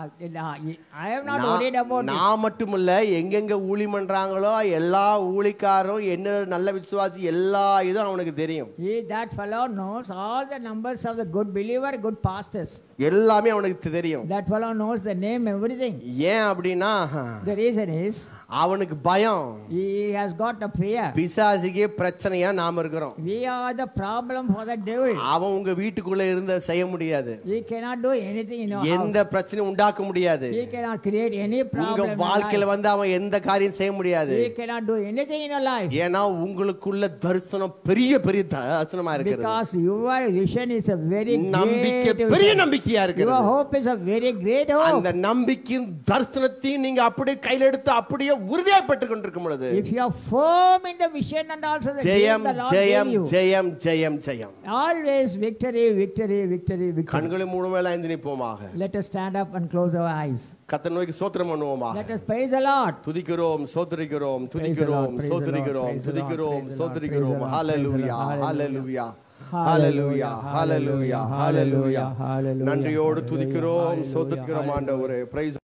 I have not worried about it. நான் மட்டுமில்ல எங்கெங்க ஊழி பண்றாங்களோ எல்லா ஊழிக்காரும் என்ன நல்ல விசுவாசி எல்லா இதுவும் அவனுக்கு தெரியும். He, that fellow knows all the numbers of the good believer, good pastors. எல்லாமே அவனுக்கு தெரியும். That fellow knows the name, everything. ஏன் அப்படின்னா The reason is அவனுக்கு பயம். he has got a fear. பிசாசுக்கே பிரச்சனையா நாம இருக்கிறோம். We are the problem for the devil. அவன் உங்க வீட்டுக்குள்ள இருந்த செய்ய முடியாது. He cannot do anything in your எந்த house. பிரச்சனையும் உண்டாக்க முடியாது. He cannot create any உங்க problem in your வாழ்க்கையில life. வந்து அவன் எந்த காரியம் செய்ய முடியாது. He cannot do anything in your life. ஏன்னா உங்களுக்குள்ள தரிசனம் பெரிய பெரிய தரிசனமா இருக்கிறது. Because your vision is a very நம்பிக்கை great பெரிய vision. நம்பிக்கையா Your இருக்கிறது. hope is a very great hope. அந்த நம்பிக்கையின் தரிசனத்தையும் நீங்க அப்படியே கையில எடுத்து அப்படியே உறுதியா பெற்றுக் கொண்டிருக்கும் பொழுது If you are firm in the vision and also the dream Jayam the Lord Jayam gave you, Jayam Jayam Jayam. always victory, victory, victory, victory. கண்களை மூடுவேல ஐந்து நிப்போமாக. Let us stand up and close our eyes. கர்த்தர் நோக்கி ஸ்தோத்திரம் பண்ணுவோமாக. Let us praise the Lord. துதிக்கிறோம் சோதரிக்கிறோம் Praise the Lord, துதிக்கிறோம் praise the Lord, சோதரிக்கிறோம் praise the Lord, துதிக்கிறோம் praise the Lord, சோதரிக்கிறோம். praise the Lord, hallelujah praise the Lord, hallelujah hallelujah hallelujah hallelujah. hallelujah. நன்றியோடு Hallelujah, துதிக்கிறோம் hallelujah, சோதரிக்கிறோம் ஆண்டவரே. praise